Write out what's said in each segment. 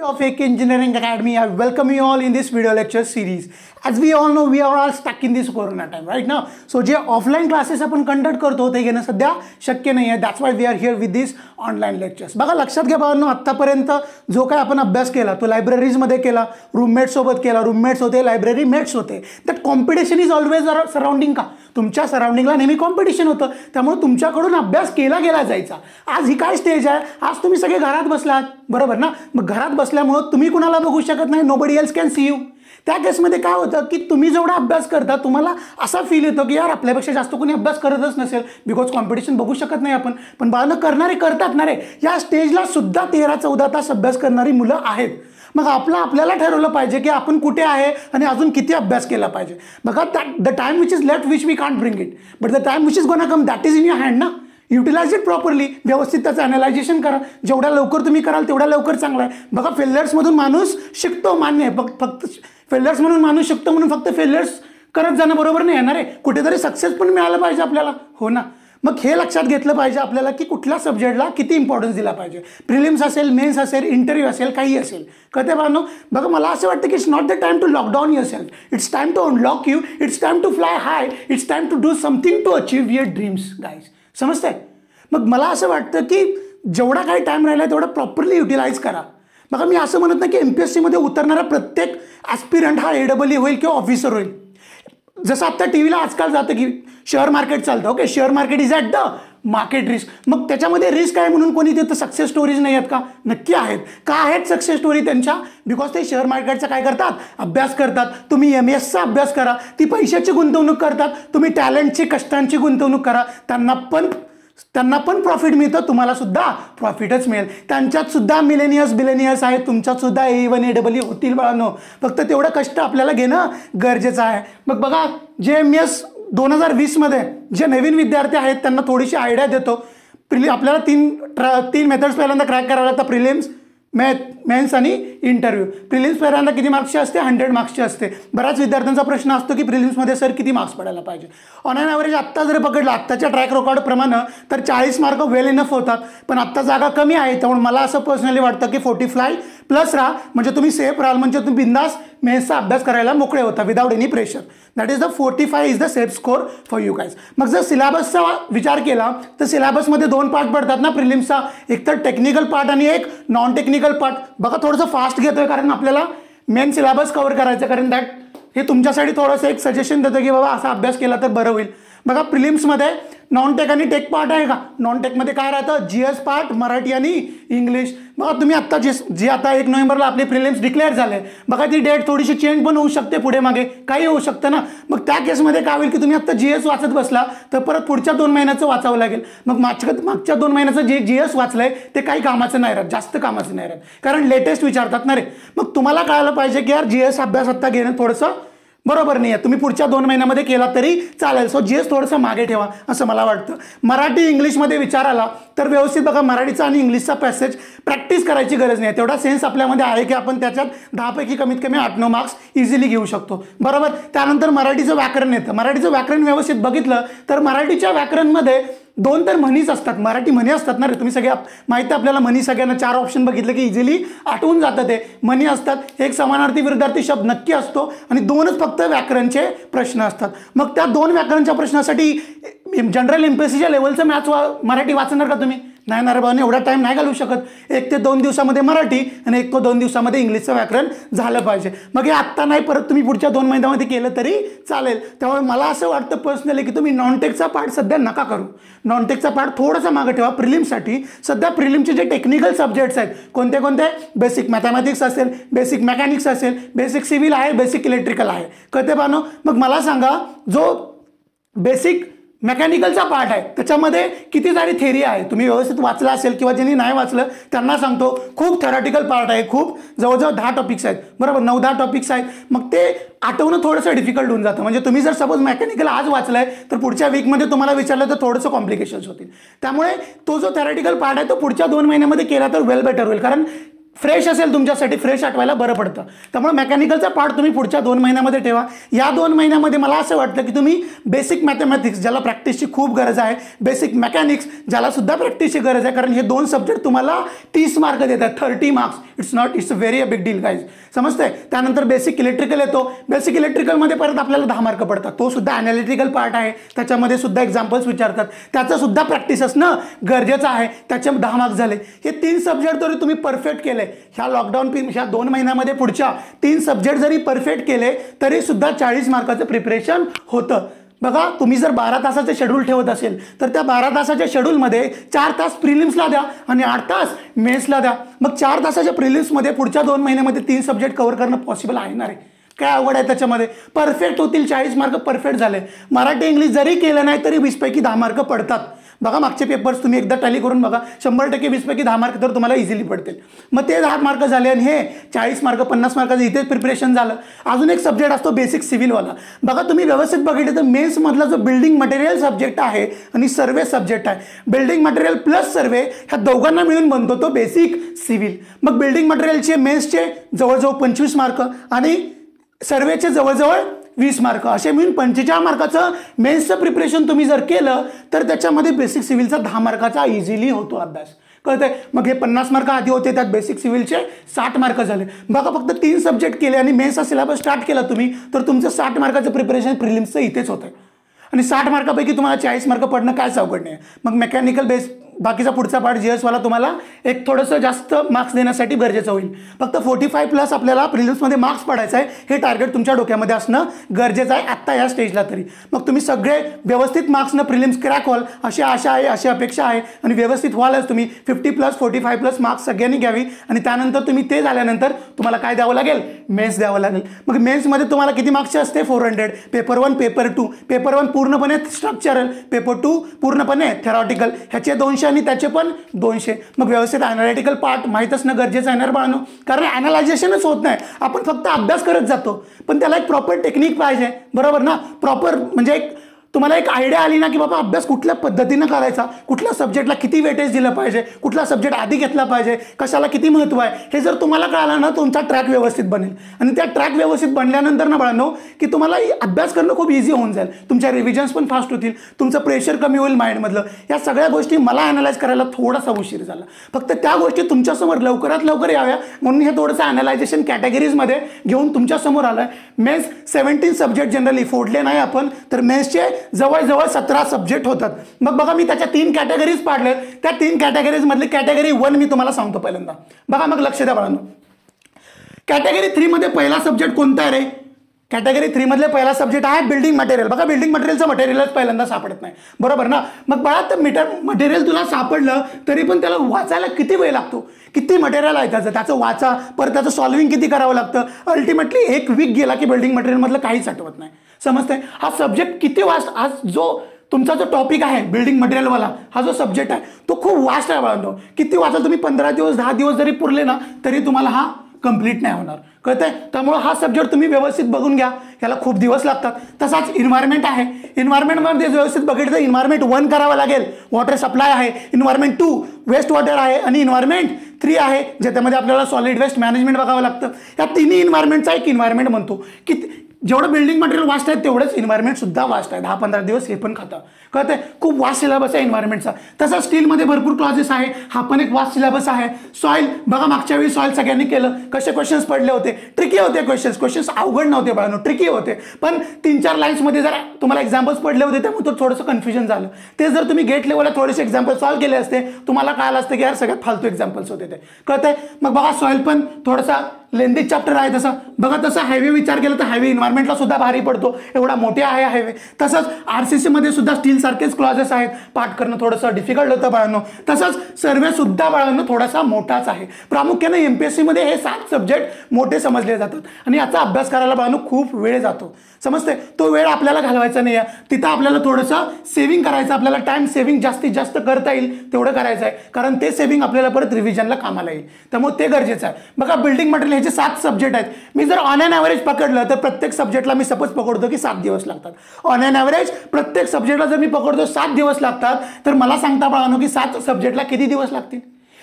of AK Engineering Academy. I welcome you all in this video lecture series. As we all know, we are all stuck in this corona time right now. So जे offline classes आपण conduct करतो ते घेणं सध्या शक्य नाही आहे. That's why we are here with this online lectures. बघा लक्षात घ्या भावांनो, आत्तापर्यंत जो काय आपण अभ्यास केला तो लायब्ररीजमध्ये केला, रूममेट्स सोबत केला, रूममेट्स होते, लायब्ररी मेट्स होते. That competition is always surrounding. का तुमच्या सराउंडिंगला नेहमी कॉम्पिटिशन होतं, त्यामुळे तुमच्याकडून अभ्यास केला गेला जायचा. आज ही काय स्टेज आहे, आज तुम्ही सगळे घरात बसलात बरोबर ना. मग घरात बसल्यामुळे तुम्ही कुणाला बघू शकत नाही, nobody else can see you. त्या केसमध्ये काय होतं की तुम्ही जेवढा अभ्यास करता तुम्हाला असा फील येतो की यार आपल्यापेक्षा जास्त कोणी अभ्यास करतच नसेल, बिकॉज कॉम्पिटिशन बघू शकत नाही आपण. पण बाळांनो करणारे करतात ना रे. या स्टेजला सुद्धा 13-14 तास अभ्यास करणारी मुलं आहेत. मग आपल्याला ठरवलं पाहिजे की आपण कुठे आहे आणि अजून किती अभ्यास केला पाहिजे. बघा the time which is left which we can't bring it, but the time which is gonna come that is in your hand ना. युटिलाइज इट प्रॉपरली, व्यवस्थित त्याचं ॲनालायझेशन करा. जेवढ्या लवकर तुम्ही कराल तेवढ्या लवकर चांगला आहे. बघा फेल्युअर्समधून माणूस शिकतो, मान्य आहे. फक्त फेल्युअर्स म्हणून माणूस शिकतो म्हणून फक्त फेल्युअर्स करत जाणं बरोबर नाही येणार आहे. कुठेतरी सक्सेस पण मिळालं पाहिजे आपल्याला, हो ना. मग हे लक्षात घेतलं पाहिजे आपल्याला की कुठल्या सब्जेक्टला किती इम्पॉर्टन्स दिला पाहिजे. प्रिलिम्स असेल, मेन्स असेल, इंटरव्ह्यू असेल, काही असेल. कळते बाळांनो. बघा मला असं वाटतं की it's not the time to lockdown yourself, it's time to unlock you, it's time to fly high, it's time to do something to achieve your dreams guys. समजतंय. मग मला असं वाटतं की जेवढा काही टाईम राहिला तेवढा प्रॉपरली युटिलाइज करा. बघा मी असं म्हणत नाही की MPSCमध्ये उतरणारा प्रत्येक ॲस्पिरंट हा AEE होईल किंवा ऑफिसर होईल. जसं आता टी व्हीला आजकाल जातं की शेअर मार्केट चालतं, okay, share market is at the market risk. मग त्याच्यामध्ये रिस्क आहे म्हणून कोणी तिथं सक्सेस स्टोरीज नाही आहेत का? नक्की आहेत. का आहेत सक्सेस स्टोरी त्यांच्या? बिकॉज ते शेअर मार्केटचा काय करतात, अभ्यास करतात. तुम्ही MS चा अभ्यास करा, ती पैशाची गुंतवणूक करतात. तुम्ही टॅलेंटची, कष्टांची गुंतवणूक करा, त्यांना पण प्रॉफिट मिळतं, तुम्हाला सुद्धा प्रॉफिटच मिळेल. त्यांच्यात सुद्धा बिलेनियर्स आहेत, तुमच्यात सुद्धा A1 AEE होतील बाळांनो. फक्त तेवढं कष्ट आपल्याला घेणं गरजेचं आहे. मग बघा जे MS 2020मध्ये जे नवीन विद्यार्थी आहेत त्यांना थोडीशी आयडिया देतो. आपल्याला तीन मेथड्स पहिल्यांदा क्रॅक करावं लागतं. प्रिलिम्स, मेन्स आणि इंटरव्ह्यू. प्रिलिम्स पहिल्यांदा किती मार्क्सची असते? 100 मार्क्सची असते. बऱ्याच विद्यार्थ्यांचा प्रश्न असतो की प्रिलिम्समध्ये सर किती मार्क्स पडायला पाहिजे. ऑन ॲन ॲव्हरेज आत्ता जर पकडलं आत्ताच्या ट्रॅक रेकॉर्डप्रमाणे तर 40 मार्क वेल इनफ होतात. पण आत्ता जागा कमी आहे, त्यामुळे मला असं पर्सनली वाटतं की 45+ राहा, म्हणजे तुम्ही सेफ राहाल, म्हणजे तुम्ही बिंदास मेन्सचा अभ्यास करायला मोकळे होता without any pressure. That is the 45 is the safe score for you guys. मग जर सिलेबसचा विचार केला तर सिलेबसमध्ये 2 पार्ट पडतात ना प्रिलिम्सचा, एक तर टेक्निकल पार्ट आणि एक नॉन टेक्निकल पार्ट. बघा थोडंसं फास्ट घेतोय कारण आपल्याला मेन सिलेबस कव्हर करायचं, कारण दॅट हे तुमच्यासाठी थोडंसं एक सजेशन देतं की बाबा असा अभ्यास केला तर बरं होईल. बघा प्रिलिम्समध्ये नॉन टेक आणि टेक पार्ट आहे का? नॉन टेकमध्ये काय राहतं? GS पार्ट, मराठी आणि इंग्लिश. बघा तुम्ही आत्ता जे आता 1 नोव्हेंबरला आपले प्रिलिम्स डिक्लेअर झाले, बघा ती डेट थोडीशी चेंज पण होऊ शकते, पुढे मागे काही होऊ शकतं ना. मग त्या केसमध्ये काय होईल की तुम्ही आत्ता GS वाचत बसला तर परत पुढच्या 2 महिन्याचं वाचावं लागेल. मग मागच्या 2 महिन्याचं जे GS वाचलंय ते काही कामाचं नाही राहत, जास्त कामाचं नाही राहत, कारण लेटेस्ट विचारतात ना रे. मग तुम्हाला कळायला पाहिजे की यार GS अभ्यास आत्ता घेणं थोडंसं बरोबर नाही आहे. तुम्ही पुढच्या 2 महिन्यामध्ये केला तरी चालेल. सो GS थोडंसं मागे ठेवा असं मला वाटतं. मराठी इंग्लिशमध्ये विचार आला तर व्यवस्थित बघा मराठीचा आणि इंग्लिशचा पॅसेज प्रॅक्टिस करायची गरज नाही. तेवढा सेन्स आपल्यामध्ये आहे की आपण त्याच्यात 10 पैकी कमीत कमी 8-9 मार्क्स इझिली घेऊ शकतो बरोबर. त्यानंतर मराठीचं व्याकरण येतं. मराठीचं व्याकरण व्यवस्थित बघितलं तर मराठीच्या व्याकरणमध्ये 2 तर म्हणीच असतात. मराठी म्हणी असतात ना रे, तुम्ही सगळे माहिती आपल्याला म्हणी सगळ्यांना 4 ऑप्शन बघितलं की इझिली आठवून जातं. ते म्हणी असतात, एक समानार्थी विरुद्धार्थी शब्द नक्की असतो आणि 2च फक्त व्याकरणचे प्रश्न असतात. मग त्या 2 व्याकरणच्या प्रश्नासाठी जनरल MPSCच्या लेवलचं मराठी वाचणार का तुम्ही? नाही ना रे बाबा, एवढा टाईम नाही घालवू शकत. 1 ते 2 दिवसामध्ये मराठी आणि 1 ते 2 दिवसामध्ये इंग्लिशचं व्याकरण झालं पाहिजे. मग हे आत्ता नाही, परत तुम्ही पुढच्या 2 महिन्यामध्ये केलं तरी चालेल. त्यामुळे मला असं वाटतं पर्सनली की तुम्ही नॉन टेकचा पार्ट सध्या नका करू. नॉन टेकचा पार्ट थोडासा मागे ठेवा प्रिलिम्ससाठी. सध्या प्रिलिमचे जे टेक्निकल सब्जेक्ट्स आहेत कोणते कोणते? बेसिक मॅथमॅटिक्स असेल, बेसिक मेकॅनिक्स असेल, बेसिक सिव्हिल आहे, बेसिक इलेक्ट्रिकल आहे. कळते बानो. मग मला सांगा जो बेसिक मेकॅनिकलचा पार्ट आहे त्याच्यामध्ये किती सारी थेरी आहे? तुम्ही व्यवस्थित वाचला असेल किंवा ज्यांनी नाही वाचलं त्यांना सांगतो खूप थेरॉटिकल पार्ट आहे. खूप जवळजवळ 10 टॉपिक्स आहेत बरोबर, 9-10 टॉपिक्स आहेत. मग ते आठवणं थोडंसं डिफिकल्ट होऊन जातं. म्हणजे तुम्ही जर सपोज मेकॅनिकल आज वाचलाय तर पुढच्या वीकमध्ये तुम्हाला विचारलं तर थोडंसं कॉम्प्लिकेशन्स होतील. त्यामुळे तो जो थेरॉटिकल पार्ट आहे तो पुढच्या 2 महिन्यामध्ये केला तर वेल बेटर होईल. कारण फ्रेश असेल तुमच्यासाठी, फ्रेश आठवायला बरं पडतं. त्यामुळे मेकॅनिकलचा पार्ट तुम्ही पुढच्या 2 महिन्यामध्ये ठेवा. या 2 महिन्यामध्ये मला असं वाटतं की तुम्ही बेसिक मॅथमॅटिक्स ज्याला प्रॅक्टिसची खूप गरज आहे, बेसिक मेकॅनिक्स ज्याला सुद्धा प्रॅक्टिसची गरज आहे, कारण हे 2 सब्जेक्ट तुम्हाला 30 मार्क देतात, 30 marks. It's a very big deal guys, समजतंय. त्यानंतर बेसिक इलेक्ट्रिकल येतो. बेसिक इलेक्ट्रिकलमध्ये परत आपल्याला 10 मार्क पडतात. तो सुद्धा ॲनालिटिकल पार्ट आहे, त्याच्यामध्ये सुद्धा एक्झाम्पल्स विचारतात, त्याचं सुद्धा प्रॅक्टिस असणं गरजेचं आहे. त्याचे 10 मार्क्स झाले. हे 3 सब्जेक्ट जरी तुम्ही परफेक्ट केले ह्या लॉकडाऊन ह्या 2 महिन्यामध्ये, पुढच्या 3 सब्जेक्ट जरी परफेक्ट केले तरी सुद्धा 40 मार्काचं प्रिपरेशन होतं. बघा, तुम्ही जर 12 तासाचे शेड्यूल ठेवत असेल तर त्या 12 तासाच्या शेड्यूलमध्ये 4 तास प्रिलिम्सला द्या आणि 8 तास मेन्सला द्या. मग 4 तासाच्या प्रिलिम्समध्ये पुढच्या 2 महिन्यामध्ये 3 सब्जेक्ट कव्हर करणं पॉसिबल आहे ना रे? काय अवघड आहे त्याच्यामध्ये? परफेक्ट होतील, 40 मार्क परफेक्ट झाले. मराठी इंग्लिश जरी केलं नाही तरी 20 पैकी 10 मार्क पडतात. बघा मागचे पेपर्स तुम्ही एकदा टॅली करून बघा, 100% 20 पैकी 10 मार्क तर तुम्हाला इझिली पडतील. मग ते 10 मार्क झाले आणि हे 40 मार्क 50 मार्काचं इथे प्रिपरेशन झालं. अजून एक सब्जेक्ट असतो बेसिक सिव्हिलवाला. बघा तुम्ही व्यवस्थित बघितलं तर मेन्समधला जो बिल्डिंग मटेरियल सब्जेक्ट आहे आणि सर्वे सब्जेक्ट आहे, बिल्डिंग मटेरियल प्लस सर्वे ह्या दोघांना मिळून बनतो तो बेसिक सिव्हिल. मग बिल्डिंग मटेरियलचे मेन्सचे जवळजवळ 25 मार्क आणि सर्वेचे जवळजवळ 20 मार्क, असे मिळून 45 मार्काचं मेन्सचं प्रिपरेशन तुम्ही जर केलं तर त्याच्यामध्ये बेसिक सिव्हिलचा 10 मार्काचा इझिली होतो अभ्यास. कळतंय? मग हे 50 मार्क आधी होते, त्यात बेसिक सिव्हिलचे 60 मार्क झाले. बघा फक्त 3 सब्जेक्ट केले आणि मेन्सचा सिलेबस स्टार्ट केला तुम्ही तर तुमचं 60 मार्काचं प्रिपरेशन प्रिलिम्सचं इथेच होतं आणि 60 मार्कापैकी तुम्हाला 40 मार्क पडणं काय अवघड नाही. मग मेकॅनिकल बेस बाकीचा पुढचा पार्ट जीएसवाला तुम्हाला एक थोडंसं जास्त मार्क्स देण्यासाठी गरजेचं होईल. फक्त 45+ आपल्याला प्रिलिम्समध्ये मार्क्स पडायचं आहे, हे टार्गेट तुमच्या डोक्यामध्ये असणं गरजेचं आहे आत्ता या स्टेजला तरी. मग तुम्ही सगळे व्यवस्थित मार्क्सनं प्रिलिम्स क्रॅक व्हाल अशी आशा आहे, अशी अपेक्षा आहे आणि व्यवस्थित व्हालच तुम्ही. 50+, 45+ मार्क्स सगळ्यांनी घ्यावी आणि त्यानंतर तुम्ही ते झाल्यानंतर तुम्हाला काय द्यावं लागेल? मेन्स द्यावं लागेल. मग मेन्समध्ये तुम्हाला किती मार्क्सचे असते? 400. Paper 1, paper 2. पेपर 1 पूर्णपणे स्ट्रक्चरल, पेपर 2 पूर्णपणे थेरॉटिकल, ह्याचे 200 आणि त्याचे पण 200. मग व्यवस्थित ॲनालिटिकल पार्ट माहीत असणं गरजेचं आहे ना बाळांनो, कारण ॲनालायझेशनच होत नाही. आपण फक्त अभ्यास करत जातो, पण त्याला एक प्रॉपर टेक्निक पाहिजे, बरोबर ना? प्रॉपर म्हणजे एक तुम्हाला एक आयडिया आली ना की बाबा अभ्यास कुठल्या पद्धतीनं करायचा, कुठल्या सब्जेक्टला किती वेटेज दिलं पाहिजे, कुठला सब्जेक्ट आधी घेतला पाहिजे, कशाला किती महत्त्व आहे, हे जर तुम्हाला कळालं ना तुमचा ट्रॅक व्यवस्थित बनेल. आणि त्या ट्रॅक व्यवस्थित बनल्यानंतर ना बाळांनो की तुम्हाला अभ्यास करणं खूप इझी होऊन जाईल. तुमच्या रिव्हिजन्स पण फास्ट होतील, तुमचं प्रेशर कमी होईल माइंडमधलं. या सगळ्या गोष्टी मला ॲनालाइज करायला थोडासा उशीर झाला. फक्त त्या गोष्टी तुमच्यासमोर लवकरात लवकर याव्या म्हणून हे थोडंसं ॲनालायझेशन कॅटेगरीजमध्ये घेऊन तुमच्यासमोर आलं आहे. मेन्स 17 सब्जेक्ट जनरली फोडले नाही आपण, तर मेन्सचे जवळजवळ 17 सब्जेक्ट होतात. मग बघा मी त्याच्या 3 कॅटेगरीज पाडले. त्या 3 कॅटेगरीज मधली कॅटेगरी 1 मी तुम्हाला सांगतो पहिल्यांदा. बघा मग लक्ष द्या बाळांनो. कॅटेगरी 3 मध्ये पहिला सब्जेक्ट कोणता आहे रे? कॅटेगरी 3 मधले पहिला सब्जेक्ट आहे बिल्डिंग मटेरियल. बघा बिल्डिंग मटेरियलचं मटेरियलच पहिल्यांदा सापडत नाही, बरोबर ना? मग बाळा तर मटेरियल तुला सापडलं तरी पण त्याला वाचायला किती वेळ लागतो, किती मटेरियल आहे त्याचं वाचा, परत त्याचं सॉल्विंग किती करावं लागतं. अल्टिमेटली 1 वीक गेला की बिल्डिंग मटेरियलमधलं काहीच आठवत नाही. समजते? हा सब्जेक्ट किती वास्ट, आज जो तुमचा जो टॉपिक आहे बिल्डिंग मटेरियलवाला, हा जो सब्जेक्ट आहे तो खूप वास्ट आहे बाळांनो. किती वाचा तुम्ही 15 दिवस 10 दिवस जरी पुरले ना तरी तुम्हाला हा कंप्लीट नाही होणार. कळतंय? त्यामुळे हा सब्जेक्ट तुम्ही व्यवस्थित बघून घ्या, याला खूप दिवस लागतात. तसाच इन्व्हायरमेंट आहे. इन्व्हायरमेंटमध्ये व्यवस्थित बघितलं तर इन्व्हायरमेंट 1 करावं लागेल, वॉटर सप्लाय आहे. इन्व्हायरमेंट 2 वेस्ट वॉटर आहे आणि इन्व्हायरमेंट 3 आहे ज्याच्यामध्ये आपल्याला सॉलिड वेस्ट मॅनेजमेंट बघावं लागतं. या तिन्ही इन्व्हायरमेंटचा एक इन्व्हायरमेंट म्हणतो की जेवढं बिल्डिंग मटेरियल वास्ट आहे तेवढंच इन्व्हायरमेंट सुद्धा वास्ट आहे. 10-15 दिवस हे पण खातं. कळतंय? खूप वास्ट सिलेबस आहे इन्व्हायरमेंटचा. तसा स्टीलमध्ये भरपूर क्लॉजेस आहे, हा पण एक वास्ट सिलेबस आहे. सॉईल बघा मागच्या वेळी सॉईल सगळ्यांनी केलं, कसे क्वेश्चन्स पडले होते, ट्रिकी होते क्वेश्चन्स अवघड नव्हते बाळांनो, ट्रिकी होते. पण 3-4 लाईन्समध्ये जर तुम्हाला एक्झाम्पल्स पडले होते त्यामुळे तो थोडंसं कन्फ्युजन झालं. ते जर तुम्ही गेट लेवलला थोडेसे एक्झाम्पल सॉल्व केले असते तुम्हाला कळालं असतं की यार सगळ्यात फालतू एक्झाम्पल्स होते ते. कळतंय? मग बघा सॉईल पण थोडासा लेंदी चॅप्टर आहे. तसा बघा तसा हायवे विचार केला तर हायवे इन्व्हायरमेंटला सुद्धा भारी पडतो, एवढा मोठे आहे हायवे. तसंच RCC मध्ये सुद्धा स्टील सारखेच क्लॉजेस आहेत, पाठ करणं थोडंसं डिफिकल्ट होतं बाळांनो. तसंच सर्वे सुद्धा बाळांनो थोडासा मोठाच आहे. प्रामुख्याने MPSC मध्ये हे 7 सब्जेक्ट मोठे समजले जातात आणि याचा अभ्यास करायला बाळांनो खूप वेळ जातो. समजते? तो वेळ आपल्याला घालवायचा नाही आहे, तिथं आपल्याला थोडंसं सेव्हिंग करायचं, आपल्याला टाइम सेव्हिंग जास्तीत जास्त करता येईल तेवढं करायचं आहे, कारण ते सेव्हिंग आपल्याला परत रिव्हिजनला कामाला येईल. त्यामुळे ते गरजेचं आहे. बघा बिल्डिंग मटेरियल ह्याचे 7 सब्जेक्ट आहेत. मी जर ऑन ॲन ॲव्हरेज पकडलं तर प्रत्येक सब्जेक्टला मी सपोज पकडतो की 7 दिवस लागतात. ऑन ॲन ॲव्हरेज प्रत्येक सब्जेक्टला जर मी पकडतो 7 दिवस लागतात तर मला सांगता बाळांनो की 7 सब्जेक्टला किती दिवस लागतील?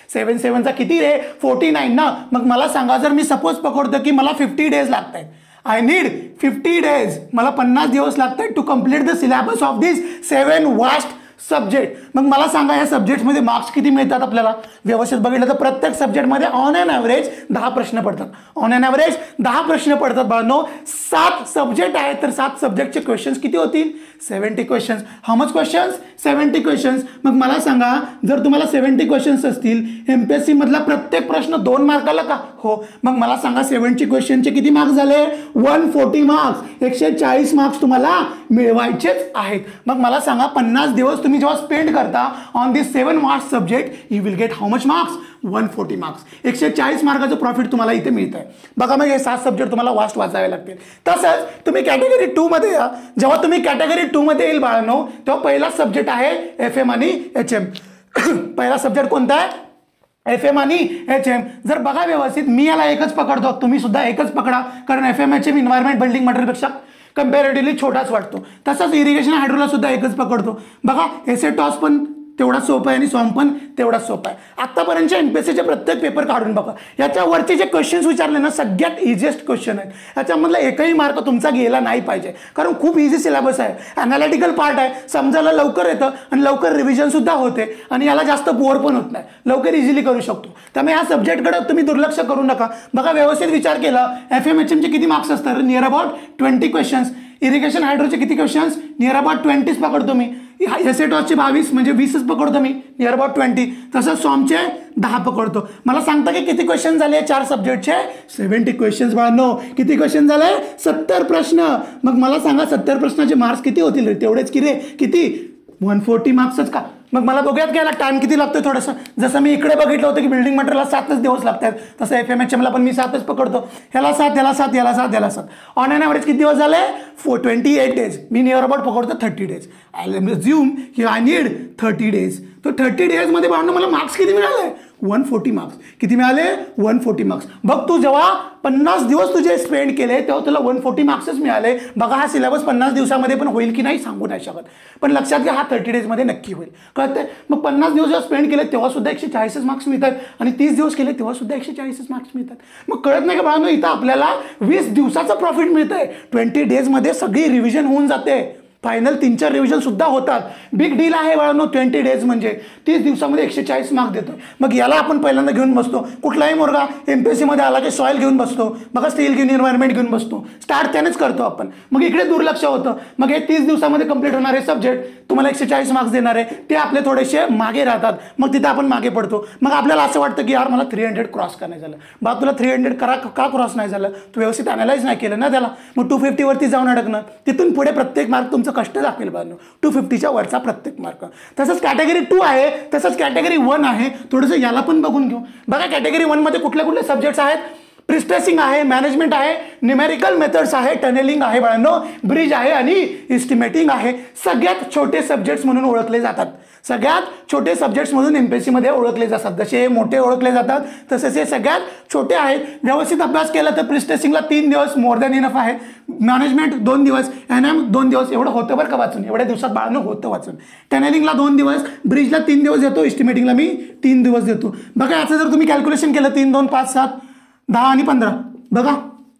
7 7 किती रे 49 ना. मग मला सांगा, जर मी सपोज पकडतो की मला 50 डेज लागत आहेत, आय नीड 50 डेज, मला 50 दिवस लागत आहेत to complete the syllabus of this 7 vast subject. मग मला सांगा या सब्जेक्टमध्ये मार्क्स किती मिळतात आपल्याला. व्यवस्थित बघितलं तर प्रत्येक सब्जेक्टमध्ये ऑन एन ॲव्हरेज 10 प्रश्न पडतात. ऑन एन ॲव्हरेज 10 प्रश्न पडतात बाळांनो. 7 सब्जेक्ट आहेत, तर 7 सब्जेक्टचे क्वेश्चन्स किती होतील, 70 questions. How much questions, 70 questions. मग मला सांगा, जर तुम्हाला 70 क्वेश्चन्स असतील, MPSC मधला प्रत्येक प्रश्न 2 मार्काला का, हो. मग मला सांगा 70 क्वेश्चनचे किती मार्क्स झाले, 140 मार्क्स. 140 मार्क्स तुम्हाला मिळवायचेच आहेत. मग मला सांगा 50 दिवस तुम्ही जेव्हा स्पेंड करता on this 7 vast subject, you will get how much marks, 140 marks. 140 मार्काचं प्रॉफिट तुम्हाला इथे मिळत आहे. बघा, मग हे 7 सब्जेक्ट तुम्हाला वास्ट वाचावे लागतील. तसंच तुम्ही कॅटेगरी 2 मध्ये या. जेव्हा तुम्ही कॅटेगरी 2 मध्ये येईल बाळांनो, तेव्हा पहिला सब्जेक्ट आहे FM आणि HM. पहिला सब्जेक्ट कोणता आहे, FM आणि HM. जर बघा व्यवस्थित, मी याला एकच पकडतो, तुम्ही सुद्धा एकच पकडा, कारण FM HM इन्व्हायरमेंट बिल्डिंग मटेरियलपेक्षा कंपॅरेटिव्हली छोटाच वाटतो. तसंच इरिगेशन हायड्रोला सुद्धा एकच पकडतो. बघा, एसे टॉस पण तेवढा सोपं आहे आणि सॉम पण तेवढाच सोपं आहे. आतापर्यंतच्या MPSCचे प्रत्येक पेपर काढून बघा, याच्यावरचे जे क्वेश्चन्स विचारले ना, सगळ्यात इझिएस्ट क्वेश्चन आहेत. याच्यामधला एकही मार्क तुमचा गेला नाही पाहिजे, कारण खूप इझी सिलेबस आहे. अनालिटिकल पार्ट आहे, समजायला लवकर येतं आणि लवकर रिव्हिजन सुद्धा होते आणि याला जास्त बोर पण होत नाही, लवकर इझिली करू शकतो. त्यामुळे ह्या सब्जेक्टकडे तुम्ही दुर्लक्ष करू नका. बघा, व्यवस्थित विचार केला, FM HMचे किती मार्क्स असतात, नियर अबाउट 20 क्वेश्चन्स. इरिगेशन हायड्रोचे किती क्वेश्चन्स, नियर अबाउट 20 पकडतो मी. एसे टॉसचे 22 म्हणजे 20च पकडतो मी, नियर अबाउट 20. तसंच सॉमचे 10 पकडतो. मला सांगता की किती क्वेश्चन झाले 4 सब्जेक्टचे, 70 क्वेश्चन्स बाळांनो. किती क्वेश्चन झाले, 70 प्रश्न. मग मला सांगा 70 प्रश्नाचे मार्क्स किती होतील रे, तेवढेच की रे, किती 140 मार्क्सच का. मग मला बघूयात की याला टाइम किती लागतोय थोडंसं. जसं मी इकडे बघितलं होतं की बिल्डिंग मटेरियलला 7च दिवस लागतात, तसं FM HMला पण मी 7च पकडतो. ह्याला 7, याला 7, याला 7, याला 7. ऑन एन ॲव्हरेज किती दिवस झाले, 28 डेज. मी नियर अबाउट पकडतो 30 डेज. आय अज्युम की आय नीड 30 डेज. तर 30 डेजमध्ये बाळांनो मला मार्क्स किती मिळाले, 140 मार्क्स. किती मिळाले, 140 मार्क्स. बघ, तू जेव्हा 50 दिवस तुझे स्पेंड केले तेव्हा तुला 140 मार्क्सच मिळाले. बघा, हा सिलेबस 50 दिवसामध्ये पण होईल की नाही सांगू नाही शकत, पण लक्षात घ्या हा 30 डेजमध्ये नक्की होईल. कळतंय. मग 50 दिवस जेव्हा स्पेंड केले तेव्हा सुद्धा 140 मार्क्स मिळतात आणि 30 दिवस केले तेव्हा सुद्धा 140 मार्क्स मिळतात. मग कळत नाही का बाळांनो, इथं आपल्याला 20 दिवसाचं प्रॉफिट मिळत आहे. 20 डेजमध्ये सगळी रिव्हिजन होऊन जाते, फायनल 3-4 रिव्हिजन सुद्धा होतात. बिग डील आहे बाळांनो 20 डेज म्हणजे. 30 दिवसामध्ये 140 मार्क्स देतो. मग याला आपण पहिल्यांदा घेऊन बसतो. कुठलाही मुलगा MPSC मध्ये आला की सॉईल घेऊन बसतो, बघा स्टील घेऊन एन्व्हायरमेंट घेऊन बसतो. स्टार्ट त्यानेच करतो आपण. मग इकडे दुर्लक्ष होतं. मग हे 30 दिवसामध्ये कंप्लीट होणारे सब्जेक्ट तुम्हाला 140 मार्क्स देणारे ते आपले थोडेसे मागे राहतात. मग तिथे आपण मागे पडतो. मग आपल्याला असं वाटतं की यार मला 300 क्रॉस का नाही झालं. बा, तुला 300 का क्रॉस नाही झालं, तू व्यवस्थित अनालाइज नाही केलं ना त्याला. मग 250 वरती जाऊन अडकणं. तिथून पुढे प्रत्येक मार्क तुमचं कष्ट दाखवेल बाळांनो, 250च्या वरचा प्रत्येक मार्क. तसंच कॅटेगरी 2 आहे, तसंच कॅटेगरी 1 आहे. थोडंसं याला पण बघून घेऊ. बघा, कॅटेगरी 1 मध्ये कुठले कुठले सब्जेक्ट्स आहेत, प्रिस्ट्रेसिंग आहे, मॅनेजमेंट आहे, न्यूमेरिकल मेथड्स आहे, टनेलिंग आहे बाळांनो, ब्रिज आहे आणि एस्टिमेटिंग आहे. सगळ्यात छोटे सब्जेक्ट्स म्हणून ओळखले जातात. सगळ्यात छोटे सब्जेक्ट्स म्हणून MPSC मध्ये ओळखले जातात. जसे मोठे ओळखले जातात तसेच हे सगळ्यात छोटे आहेत. व्यवस्थित अभ्यास केला तर प्रिस्ट्रेसिंगला 3 दिवस मोर दॅन इनफ आहे. मॅनेजमेंट 2 दिवस, NM 2 दिवस, एवढं होतं बरं का वाचून. एवढ्या दिवसात बाळांनो होतं वाचून. टनेलिंगला 2 दिवस, ब्रिजला 3 दिवस देतो, एस्टिमेटिंगला मी 3 दिवस देतो. बघा, याचं जर तुम्ही कॅल्क्युलेशन केलं 3, 2, 5, 7, 10 आणि 15, बघा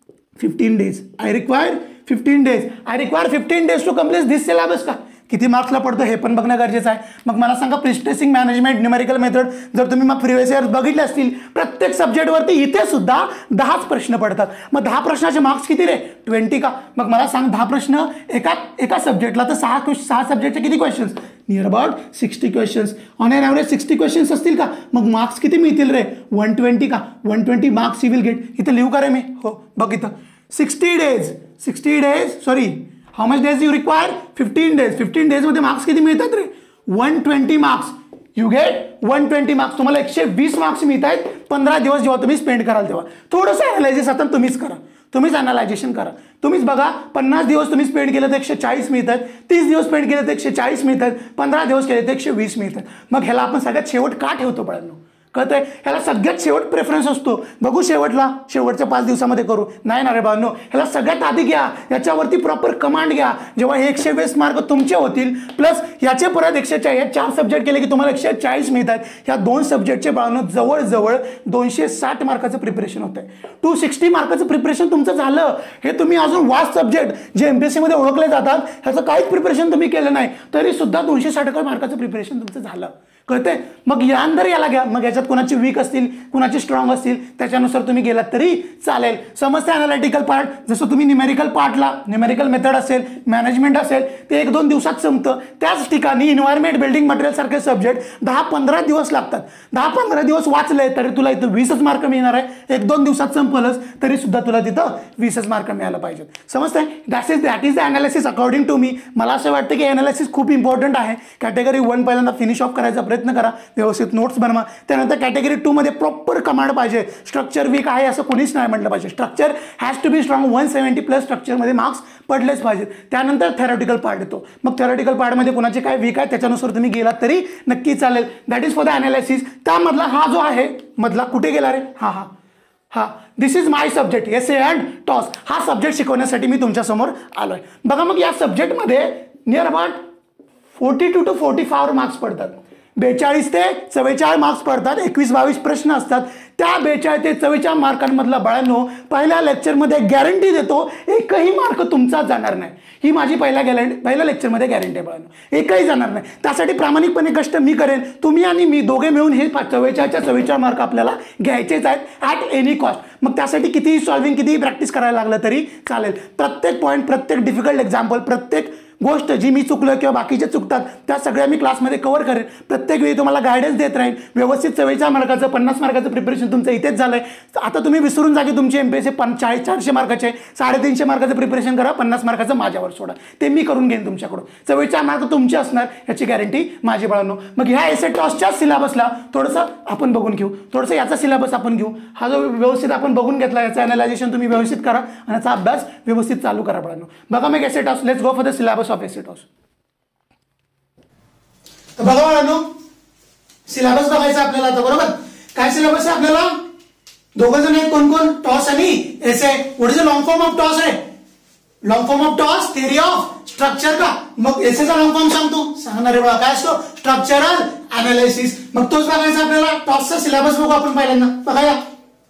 15 days. I require 15 days. I require 15 days to complete this syllabus का. किती मार्क्सला पडतो हे पण बघणं गरजेचं आहे. मग मला सांगा, प्रिस्ट्रेसिंग, मॅनेजमेंट, न्यूमेरिकल मेथड जर तुम्ही मग प्रिव्हियस इयर्स बघितले असतील, प्रत्येक सब्जेक्टवरती इथे सुद्धा 10च प्रश्न पडतात. मग 10 प्रश्नाचे मार्क्स किती रे, 20 का. मग मला सांग, 10 प्रश्न एका सब्जेक्टला, तर 6 सब्जेक्टचे किती questions, near about 60 questions. On an average 60 questions असतील का. मग मार्क्स किती मिळतील रे, 120 का. 120 मार्क्स यू विल गेट. इथं लिहू का रे मी, हो बघ इथं 60 days, sorry, how much days you require, 15 days. 15 डेजमध्ये मार्क्स किती मिळतात रे, 120 मार्क्स. You get 120 marks. तुम्हाला 120 मार्क्स मिळत आहेत 15 दिवस जेव्हा तुम्ही स्पेंड कराल तेव्हा. थोडंसं ॲनालायझिस आता तुम्हीच करा, तुम्हीच अनालायझेशन करा. तुम्हीच बघा, 50 दिवस तुम्ही स्पेंड केलं तर 140 मिळतात, 30 दिवस स्पेंड केलं तर 140 मिळतात, 15 दिवस केले तर 120 मिळतात. मग ह्याला आपण सगळ्यात शेवट का ठेवतो बाळांनो, कळतंय? ह्याला सगळ्यात शेवट प्रेफरन्स असतो. बघू शेवटच्या 5 दिवसामध्ये करू नाही ना रे बानो, ह्याला सगळ्यात आधी घ्या, याच्यावरती प्रॉपर कमांड घ्या. जेव्हा हे 120 मार्क तुमचे होतील प्लस याचे परत 140, हे 4 सब्जेक्ट केले की तुम्हाला 140 मिळतात. ह्या 2 सब्जेक्टचे बानो जवळजवळ 260 मार्काचं प्रिपरेशन होतंय. 260 मार्काचं प्रिपरेशन तुमचं झालं. हे तुम्ही अजून वास्ट सब्जेक्ट जे MPSC मध्ये ओळखले जातात ह्याचं काहीच प्रिपरेशन तुम्ही केलं नाही तरी सुद्धा 260 मार्काचं प्रिपरेशन तुमचं झालं. कळतंय? मग यानंतर याला घ्या. मग याच्यात कुणाची वीक असतील कुणाची स्ट्रॉंग असतील त्याच्यानुसार तुम्ही गेलात तरी चालेल. समजते? अनालिटिकल पार्ट जसं तुम्ही न्यूमेरिकल पार्टला न्यूमेरिकल मेथड असेल मॅनेजमेंट असेल ते 1-2 दिवसात संपतं. त्याच ठिकाणी इन्व्हायरमेंट बिल्डिंग मटेरियल सारखे सब्जेक्ट 10-15 दिवस लागतात. 10-15 दिवस वाचले तरी तुला इथं 20च मार्क मिळणार आहे. 1-2 दिवसात संपलंच तरी सुद्धा तुला तिथं 20च मार्क मिळायला पाहिजेत. समजतंय? That is the analysis according to me. मला असं वाटतं की अनालिसिस खूप इम्पॉर्टंट आहे. कॅटेगरी 1 पहिल्यांदा फिनिश ऑफ करायचा प्रयत्न करा, व्यवस्थित नोट्स बनवा. त्यानंतर कॅटेगरी 2 मध्ये प्रॉपर कमांड पाहिजे. स्ट्रक्चर वीक आहे असं कोणीच नाही म्हटलं पाहिजे. Structure has to be strong. 170+ स्ट्रक्चरमध्ये मार्क्स पडलेच पाहिजेत. त्यानंतर थेरॉटिकल पार्ट येतो. मग थेरॉटिकल पार्टमध्ये कुणाचे काय वीक आहे त्याच्यानुसार तुम्ही गेलात तरी नक्की चालेल. That is for the analysis. त्यामधला हा जो आहे मधला कुठे गेला रे? हा this is my subject SA and TOS. हा सब्जेक्ट शिकवण्यासाठी मी तुमच्यासमोर आलोय. बघा मग या सब्जेक्टमध्ये नियर अबाउट 42 to 44 मार्क्स पडतात. 42 ते 44 मार्क्स पडतात. 21-22 प्रश्न असतात. त्या 42 ते 44 मार्कांमधला बाळांनो पहिल्या लेक्चरमध्ये गॅरंटी देतो एकही मार्क तुमचा जाणार नाही. ही माझी पहिल्या लेक्चरमध्ये गॅरंटी आहे बाळांनो, एकही जाणार नाही. त्यासाठी प्रामाणिकपणे कष्ट मी करेन, तुम्ही आणि मी दोघे मिळून हे 44 मार्क आपल्याला घ्यायचेच आहेत ॲट एनी कॉस्ट. मग त्यासाठी कितीही सॉल्विंग कितीही प्रॅक्टिस करायला लागलं तरी चालेल. प्रत्येक पॉईंट प्रत्येक डिफिकल्ट एक्झाम्पल प्रत्येक गोष्ट जी मी चुकलो किंवा बाकीचे चुकतात त्या सगळ्या मी क्लासमध्ये कव्हर करेन. प्रत्येक वेळी तुम्हाला गायडन्स देत राहीन. व्यवस्थित 44 मार्काचं 50 मार्काचं प्रिपरेशन तुमचं इथेच झालंय. आता तुम्ही विसरून जा की तुमची MPSC 400 मार्काचे 350 मार्काचं प्रिपरेशन करा, 50 मार्काचं माझ्यावर सोडा. ते मी करून घेईन तुमच्याकडून. 44 मार्क तुमचे असणार याची गॅरंटी माझी बाळांनो. मग ह्या एसे टॉसच्या सिलेबसला थोडंसं आपण बघून घेऊ. थोडंसं याचा सिलेबस आपण घेऊ. हा जो व्यवस्थित आपण बघून घेतला याचं अनालायझेशन तुम्ही व्यवस्थित करा आणि याचा अभ्यास व्यवस्थित चालू करा बाळांनो. बघा मग SA TOS. Let's go for the syllabus of SA TOS. बघा बाळांनो सिलेबस बघायचा आपल्याला आता. बरोबर काय सिलेबस आहे आपल्याला? दोघं जण आहेत. कोण? टॉस आणि SA. What is the long form of TOS आहे? Long form of TOS theory of structure का? मग एसेचा लॉंग फॉर्म सांगतो. सांगणार आहे बघा काय असतो? Structural analysis. मग तोच बघायचा आपल्याला. टॉसचा सिलेबस बघू आपण पहिल्यांदा. बघा या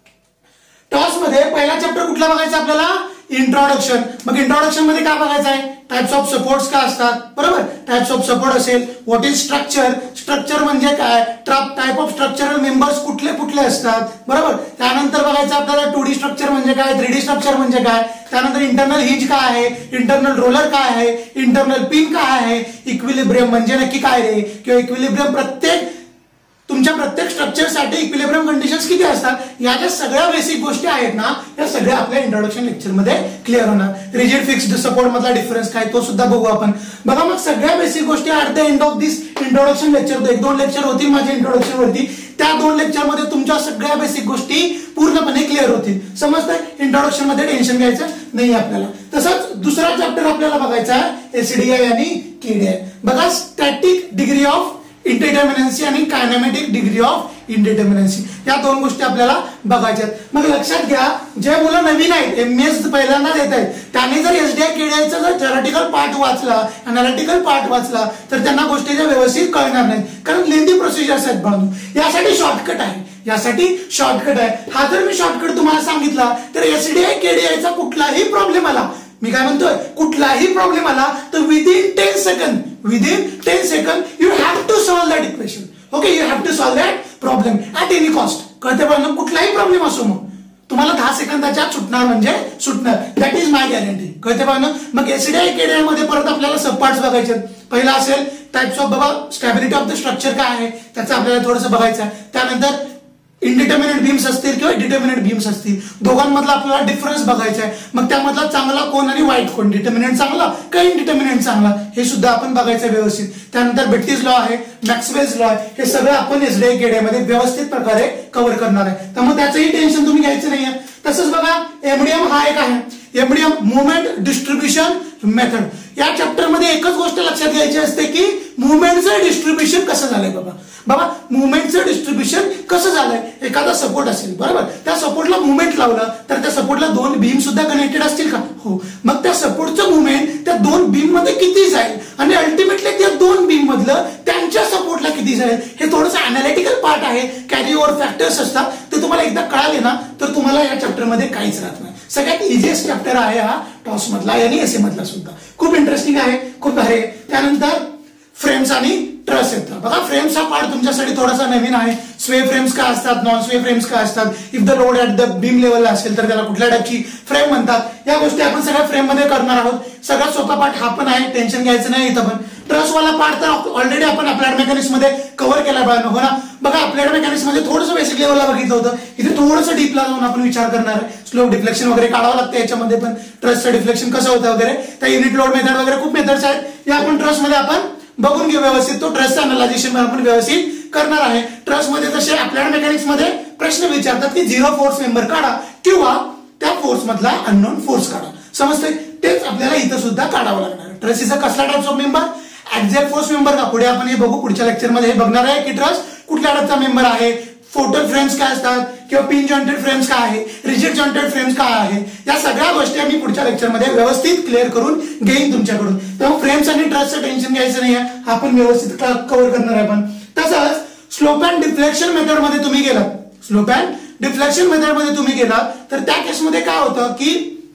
टॉस मध्ये पहिला चॅप्टर कुठला बघायचा आपल्याला? इंट्रोडक्शन. मग इंट्रोडक्शन मध्ये काय बघायचं आहे? टाइप्स ऑफ सपोर्ट्स काय असतात. बरोबर टाइप्स ऑफ सपोर्ट असेल. What is structure? स्ट्रक्चर म्हणजे काय? टाइप ऑफ स्ट्रक्चरल मेंबर्स कुठले कुठले असतात. बरोबर त्यानंतर बघायचं आपल्याला 2D स्ट्रक्चर म्हणजे काय, 3D स्ट्रक्चर म्हणजे काय. त्यानंतर इंटरनल हिंज काय आहे, इंटरनल रोलर काय आहे, इंटरनल पिन काय आहे, इक्विलिब्रियम म्हणजे नक्की काय रे, किंवा इक्विलिब्रियम तुमच्या प्रत्येक स्ट्रक्चरसाठी इक्विलिब्रियम कंडिशन्स किती असतात. या ज्या सगळ्या बेसिक गोष्टी आहेत ना या सगळ्या आपल्या इंट्रोडक्शन लेक्चर मध्ये क्लिअर होणार. रिजिड फिक्स्ड सपोर्ट मधला डिफरन्स काय तो सुद्धा बघू आपण. बघा मग सगळ्या बेसिक गोष्टी at the end of this introduction lecture 1-2 lecture होतील माझ्या इंट्रोडक्शन वरती. त्या 2 लेक्चर मध्ये तुमच्या सगळ्या बेसिक गोष्टी पूर्णपणे क्लिअर होतील. समजतंय? इंट्रोडक्शन मध्ये टेन्शन घ्यायचं नाही आपल्याला. तसंच दुसरा चॅप्टर आपल्याला बघायचा आहे SDI आणि KDI. बघा स्टॅटिक डिग्री ऑफ इंडिटर्मिनन्सी आणि कायनेमॅटिक डिग्री ऑफ इंडिटर्मिनन्सी या 2 गोष्टी आपल्याला बघायच्या आहेत. मग लक्षात घ्या जे मुलं नवीन आहेत MS पहिल्यांदा देत आहेत त्यांनी जर SDI KDIचा जर थेरॉटिकल पार्ट वाचला अनालिटिकल पार्ट वाचला तर त्यांना गोष्टीच्या व्यवस्थित कळणार नाहीत. कारण लेंदी प्रोसिजर्स आहेत बाळांनो. यासाठी शॉर्टकट आहे. हा जर मी शॉर्टकट तुम्हाला सांगितला तर SDI KDIचा कुठलाही प्रॉब्लेम आला, मी काय म्हणतोय कुठलाही प्रॉब्लेम आला तर within 10 second you have to solve that equation. Okay you have to solve that problem at any cost. कळते पण कुठलाही प्रॉब्लेम असो मग तुम्हाला 10 सेकंदाच्या सुटणार म्हणजे सुटणार. That is my guarantee. कळते पण मग SDI KDI मध्ये परत आपल्याला सब पार्ट्स बघायचे. पहिला असेल टाइप्स ऑफ बघा स्टॅबिलिटी ऑफ द स्ट्रक्चर काय आहे त्याचं आपल्याला थोडंसं बघायचं आहे. त्यानंतर इंडिटर्मिनेट बीम्स असतील किंवा डिटर्मिनेट बीम्स असतील दोघांमधला आपल्याला डिफरन्स बघायचा आहे. मग त्यामधला चांगला कोण आणि वाईट कोण, डिटर्मिनेंट चांगला का इनडिटर्मिनेंट चांगला हे सुद्धा आपण बघायचं व्यवस्थित. त्यानंतर बेट्टीज लॉ आहे, मॅक्सवेल्स लॉ आहे, हे सगळं आपण SDI KDI मध्ये व्यवस्थित प्रकारे कव्हर करणार आहे. त्यामुळे त्याचंही टेन्शन तुम्ही घ्यायचं नाहीये. तसंच बघा MDM हा एक आहे. MDM moment distribution method. या चॅप्टर मध्ये एकच गोष्ट लक्षात घ्यायची असते की मुवमेंटचं डिस्ट्रीब्युशन कसं झालंय. बाबा मुवमेंटचं डिस्ट्रीब्युशन कसं झालंय. एखादा सपोर्ट असेल बरोबर, त्या सपोर्टला मुवमेंट लावलं तर त्या सपोर्टला दोन बीम सुद्धा कनेक्टेड असतील का. हो. मग त्या सपोर्टचं मुवमेंट त्या दोन बीम मध्ये किती जाईल आणि अल्टिमेटली त्या दोन बीम मधलं त्यांच्या सपोर्टला किती जाईल हे थोडंसं अनालिटिकल पार्ट आहे. कॅरी ओव्हर फॅक्टर्स असतात ते तुम्हाला एकदा कळाले ना तर तुम्हाला या चॅप्टर मध्ये काहीच राहत नाही. सगळ्यात इझिएस्ट चॅप्टर आहे हा टॉस मधला आणि एसए मधला सुद्धा. खूप इंटरेस्टिंग आहे, खूप भारी आहे. त्यानंतर फ्रेम्स आणि ट्रस येतं. बघा फ्रेम्स हा पार्ट तुमच्यासाठी थोडासा नवीन आहे. स्वे फ्रेम्स काय असतात, नॉन स्वे फ्रेम्स काय असतात, if the load at the beam लेवलला असेल तर त्याला कुठल्या टाईपची फ्रेम म्हणतात, या गोष्टी आपण सगळ्या फ्रेम मध्ये करणार आहोत. सगळ्यात सोपा पार्ट हा पण आहे, टेन्शन घ्यायचं नाही इथं पण. ट्रसवाला पार्ट तर ऑलरेडी आपण अप्लाइड मेकॅनिक्स मध्ये कव्हर केला पाहिजे हो ना. बघा अप्लाइड मेकॅनिक्स मध्ये थोडंसं बेसिक लेवलला बघितलं होतं, इथे थोडंसं डीपला जाऊन आपण विचार करणार आहे. स्लोप डिफ्लेक्शन वगैरे काढावं लागतं याच्यामध्ये पण. ट्रसचं डिफ्लेक्शन कसं होतं वगैरे, त्या युनिट लोड मेथड वगैरे खूप मेथड्स आहेत, या आपण ट्रसमध्ये आपण बघून घेऊ व्यवस्थित. तो ट्रसचं अनालायझेशन आपण व्यवस्थित करणार आहे. ट्रस मध्ये जसे अप्लाइड मेकॅनिक्स मध्ये प्रश्न विचारतात की झिरो फोर्स मेंबर काढा किंवा त्या फोर्स मधला अननोन फोर्स काढा. समजतंय, तेच आपल्याला इथं सुद्धा काढावं लागणार. ट्रस इज अ कसला types of member, exact force member का. पुढे आपण हे बघू, पुढच्या लेक्चरमध्ये हे बघणार आहे की ट्रस कुठल्या टाइपचा मेंबर आहे, फोटल फ्रेम्स काय असतात किंवा पिन जॉइंटेड फ्रेम्स काय आहे, रिजिड जॉइंटेड फ्रेम्स काय आहे, या सगळ्या गोष्टी आम्ही पुढच्या लेक्चरमध्ये व्यवस्थित क्लिअर करून घेईन तुमच्याकडून. त्यामुळे फ्रेम्स आणि ट्रसचं टेन्शन घ्यायचं नाही आहे, आपण व्यवस्थित कव्हर करणार आहे. पण तसंच स्लोप अँड डिफ्लेक्शन मेथड मध्ये तुम्ही गेलात, स्लोप अँड डिफ्लेक्शन मेथड मध्ये तुम्ही गेलात तर त्या केसमध्ये काय होतं की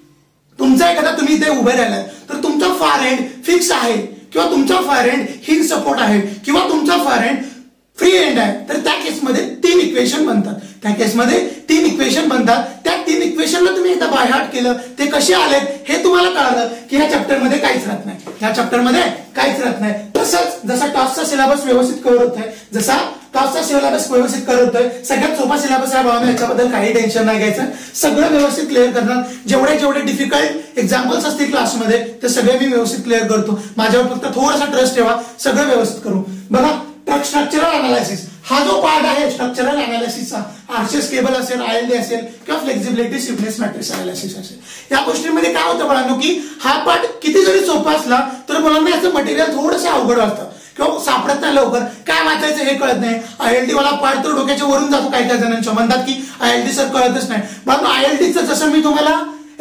तुमचा एखादा तुम्ही इथे उभे राहिलात तर तुमचा फार एंड फिक्स आहे किंवा तुमचा फार एंड हिंज सपोर्ट आहे किंवा तुमचा फार एंड फ्री एंड आहे, तर त्या केसमध्ये 3 इक्वेशन बनतात. त्या केसमध्ये 3 इक्वेशन बनतात. त्या 3 इक्वेशनला तुम्ही एकदा बाय हार्ट केलं, ते कसे आले हे तुम्हाला कळालं की या चॅप्टर मध्ये काहीच राहत नाही, या चॅप्टर मध्ये काहीच राहत नाही. तसंच जसा टॉसचा सिलेबस व्यवस्थित कव्हर होत आहे, जसा टॉसचा सिलेबस व्यवस्थित कव्हर होतोय, सगळ्यात सोपा सिलेबस आहे बाबा, याच्याबद्दल काही टेन्शन नाही घ्यायचं, सगळं व्यवस्थित क्लिअर करणार. जेवढे डिफिकल्ट एक्झाम्पल्स असतील क्लासमध्ये ते सगळे मी व्यवस्थित क्लिअर करतो. माझ्यावर फक्त थोडासा ट्रस्ट ठेवा, सगळं व्यवस्थित करू. बघा स्ट्रक्चरल अनालिसिस हा जो पार्ट आहे स्ट्रक्चरल अनालिसिसचा, आरसीएस केबल असेल, आयएलडी असेल किंवा फ्लेक्झिबिलिटी स्टिफनेस मॅट्रिक्स अनालिसिस असेल, या गोष्टींमध्ये काय होतं मुलांनो की हा पार्ट किती जरी सोपा असला तर मुलांना याचं मटेरियल थोडंसं अवघड वाटतं किंवा सापडत नाही लवकर, काय वाचायचं हे कळत नाही. आयएलडी वाला पार्ट तर डोक्याच्या वरून जातो काही काही जणांच्या, म्हणतात की आयएलडी सर कळतच नाही. पण आयएलडीचं जसं मी तुम्हाला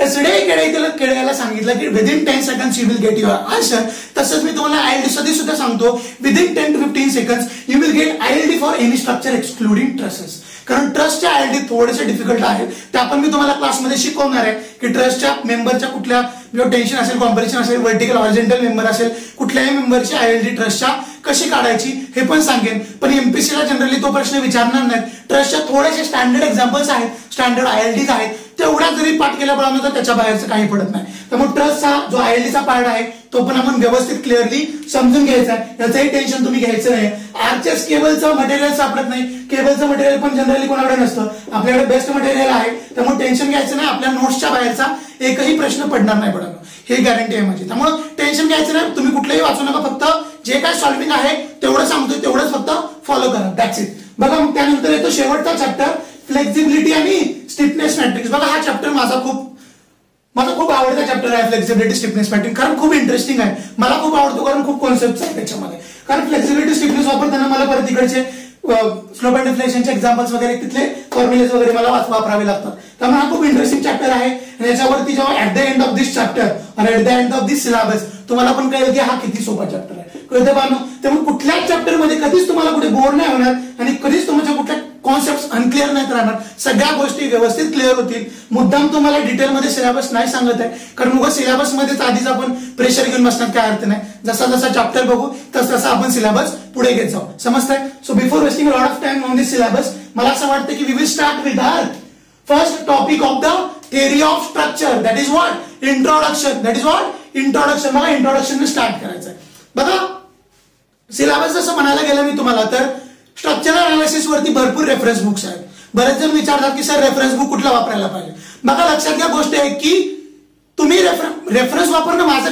केळ्याला सांगितलं की within 10 seconds you will get your answer, तसंच मी तुम्हाला आयएलडी साठी सुद्धा सांगतो within 10 to 15 seconds you will get ILD for any structure excluding trusses. कारण ट्रस्टच्या आयएलडी थोडेसे डिफिकल्ट आहेत, त्या पण मी तुम्हाला क्लासमध्ये शिकवणार आहे की ट्रस्टच्या मेंबरच्या कुठल्या टेन्शन असेल, कॉम्पॅरिझन असेल, व्हर्टिकल हॉरिझॉन्टल मेंबर असेल, कुठल्याही मेंबरची आयएलडी ट्रस्टच्या कशी काढायची हे पण सांगेन. पण एमपीसीला जनरली तो प्रश्न विचारणार नाही. ट्रस्टच्या थोडेसे स्टँडर्ड एक्झाम्पल्स आहेत, स्टँडर्ड आयएलडीज आहेत, तेवढा जरी पाठ केल्याप्रमाणे तर त्याच्या बाहेरचं काही पडत नाही. त्यामुळे ट्रस्टचा जो आयएलडीचा पार्ट आहे तो पण आपण व्यवस्थित क्लिअरली समजून घ्यायचा आहे, याचंही टेन्शन तुम्ही घ्यायचं नाही. आरचेस केबलचं मटेरियल सापडत नाही, केबलचं मटेरियल पण जनरली कोणाकडे नसतं, आपल्याकडे बेस्ट मटेरियल आहे, त्यामुळे टेन्शन घ्यायचं नाही. आपल्या नोट्सच्या बाहेरचा एकही प्रश्न पडणार नाही पडणार, हे गॅरंटी आहे माझी. त्यामुळे टेन्शन घ्यायचं नाही, तुम्ही कुठलेही वाचू नका, फक्त जे काय सॉल्विंग आहे तेवढं सांगतोय तेवढंच फक्त फॉलो करा, दॅट्स इट. बघा मग त्यानंतर येतो शेवटचा चॅप्टर फ्लेक्झिबिलिटी आणि स्टिफनेस मॅट्रिक्स. बघा हा चॅप्टर माझा खूप आवडता चॅप्टर आहे, फ्लेक्झिबिलिटी स्टिफनेस मॅट्रिक्स, कारण खूप इंटरेस्टिंग आहे, मला खूप आवडतो कारण खूप कॉन्सेप्ट आहेत त्याच्यामध्ये. कारण फ्लेक्झिबिलिटी स्टिफनेस वापरताना मला परत इकडचे स्लोप अँड डिफ्लेक्शनचे एक्झाम्पल्स वगैरे तिथले फॉर्म्युलेज वगैरे मला वापरावे लागतात. त्यामुळे हा खूप इंटरेस्टिंग चॅप्टर आहे. आणि याच्यावरती जेव्हा at the end of this chapter आणि at the end of this syllabus तुम्हाला पण कळेल की हा किती सोपा चॅप्टर आहे, कळतं बानो. त्यामुळे कुठल्याच चॅप्टर मध्ये कधीच तुम्हाला कुठे बोर नाही होणार आणि कधीच तुमच्या कुठल्या कॉन्सेप्ट अनक्लिअर नाही राहणार, सगळ्या गोष्टी व्यवस्थित क्लिअर होतील. मुद्दाम तुम्हाला डिटेलमध्ये सिलेबस नाही सांगत आहे, कारण मग सिलेबस मध्येच आधीच आपण प्रेशर घेऊन बसण्यात काय अर्थ नाही. जसा जसा चॅप्टर बघू तसा आपण सिलेबस पुढे घेत जाऊ, समजतंय. So before wasting lot of time on this syllabus, मला असं वाटतं की we will start with our first topic of the theory of structure, that is what introduction, that is what introduction. मला इंट्रोडक्शन स्टार्ट करायचं आहे. बघा syllabus जसं म्हणायला गेलं मी तुम्हाला तर स्ट्रक्चरल अनालिसिस वरती भरपूर रेफरन्स बुक्स आहेत. बरेच जण विचारतात की सर रेफरन्स बुक कुठला वापरायला पाहिजे. बघा लक्षात घ्या गोष्ट आहे की तुम्ही रेफरन्स वापरणं माझं काम आहे,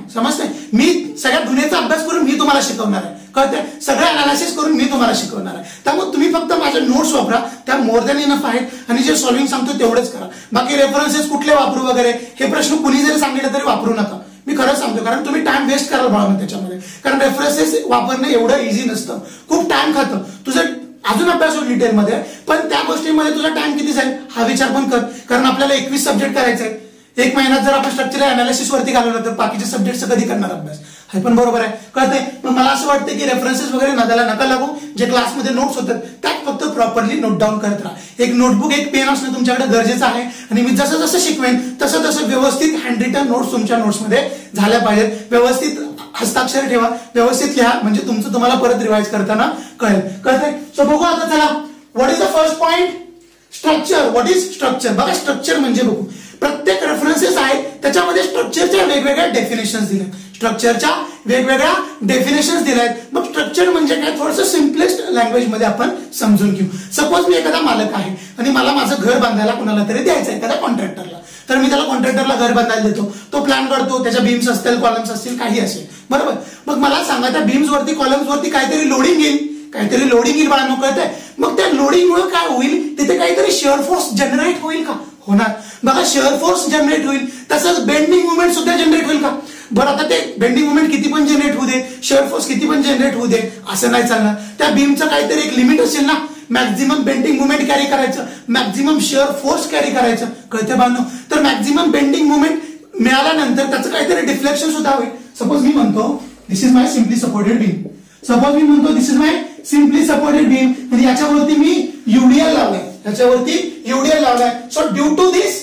समजतंय? मी सगळ्या दुनियेचा अभ्यास करून मी तुम्हाला शिकवणार आहे, कळतंय? सगळं अनालिसिस करून मी तुम्हाला शिकवणार आहे. त्यामुळे तुम्ही फक्त माझ्या नोट्स वापरा, त्या मोर दॅन इनफ आहेत आणि जे सॉल्व्हिंग सांगतो तेवढंच करा. बाकी रेफरन्सेस कुठले वापरू वगैरे हे प्रश्न कुणी जरी सांगितलं तरी वापरू नका. मी खरं सांगतो, कारण तुम्ही टाइम वेस्ट कराल बाळा त्याच्यामध्ये. कारण रेफरन्सेस वापरणं एवढं इझी नसतं, खूप टाइम खातं. तुझं अजून अभ्यास होईल डिटेलमध्ये, पण त्या गोष्टीमध्ये तुझा टाइम किती जाईल हा विचार पण कर. कारण आपल्याला 21 सब्जेक्ट करायचे आहेत. एक महिन्यात जर आपण स्ट्रक्चरल अनालिसिस वरती घालवलं तर बाकीचे सब्जेक्टचं कधी करणार अभ्यास? हे पण बरोबर आहे, कळतंय? पण मला असं वाटतं की रेफरन्सेस वगैरे नादाला नका लागू. जे क्लासमध्ये नोट्स होतात त्यात फक्त प्रॉपरली नोट डाऊन करत राहा. एक नोटबुक एक पेन असणं तुमच्याकडे गरजेचं आहे. आणि मी जसं जसं शिकवेन तसं तसं व्यवस्थित हँड रिटन नोट्स तुमच्या नोट्समध्ये झाल्या पाहिजेत. व्यवस्थित हस्ताक्षर ठेवा, व्यवस्थित लिहा, म्हणजे तुमचं तुम्हाला परत रिवाइज करताना कळेल. कळतंय? सो बघू आता, चला. What is the first point? Structure. What is structure? बघा, स्ट्रक्चर म्हणजे बघू, प्रत्येक रेफरन्सेस आहेत त्याच्यामध्ये स्ट्रक्चरच्या वेगवेगळ्या डेफिनेशन्स दिल्या. स्ट्रक्चरच्या वेगवेगळ्या डेफिनेशन्स दिल्या आहेत. मग स्ट्रक्चर म्हणजे काय, थोडंसं सिम्पलेस्ट लँग्वेज मध्ये आपण समजून घेऊ. सपोज मी एखादा मालक आहे आणि मला माझं घर बांधायला कुणाला तरी द्यायचं आहे, एखाद्या कॉन्ट्रॅक्टरला. तर मी त्याला कॉन्ट्रॅक्टरला घर बांधायला देतो. तो प्लॅन करतो, त्याच्या बीम्स असतील, कॉलम्स असतील, काही असेल, बरोबर. मग मला सांगा, त्या बीम्स वरती कॉलम्स वरती काहीतरी लोडिंग येईल, काहीतरी लोडिंग येईल बाळा, कळतंय? मग त्या लोडिंगमुळे काय होईल, तिथे काहीतरी शिअर फोर्स जनरेट होईल का? होणार. बघा, शिअर फोर्स जनरेट होईल, तसंच बेंडिंग मुवमेंट सुद्धा जनरेट होईल का? बरं, आता ते बेंडिंग मुवमेंट किती पण जनरेट होऊ दे, शिअर फोर्स किती पण जनरेट होऊ दे, असं नाही चालणार. त्या बीमचं काहीतरी एक लिमिट असेल ना. मॅक्झिमम बेंडिंग मुवमेंट कॅरी करायचं, मॅक्झिमम शिअर फोर्स कॅरी करायचं, कळते बांधव? तर मॅक्झिमम बेंडिंग मुवमेंट मिळाल्यानंतर त्याचं काहीतरी डिफ्लेक्शन सुद्धा होईल. सपोज मी म्हणतो this is my simply supported beam. Suppose मी म्हणतो this is my simply supported beam आणि याच्यावरती मी यूडीएल लावलाय, याच्यावरती यूडीएल लावलाय. So due to this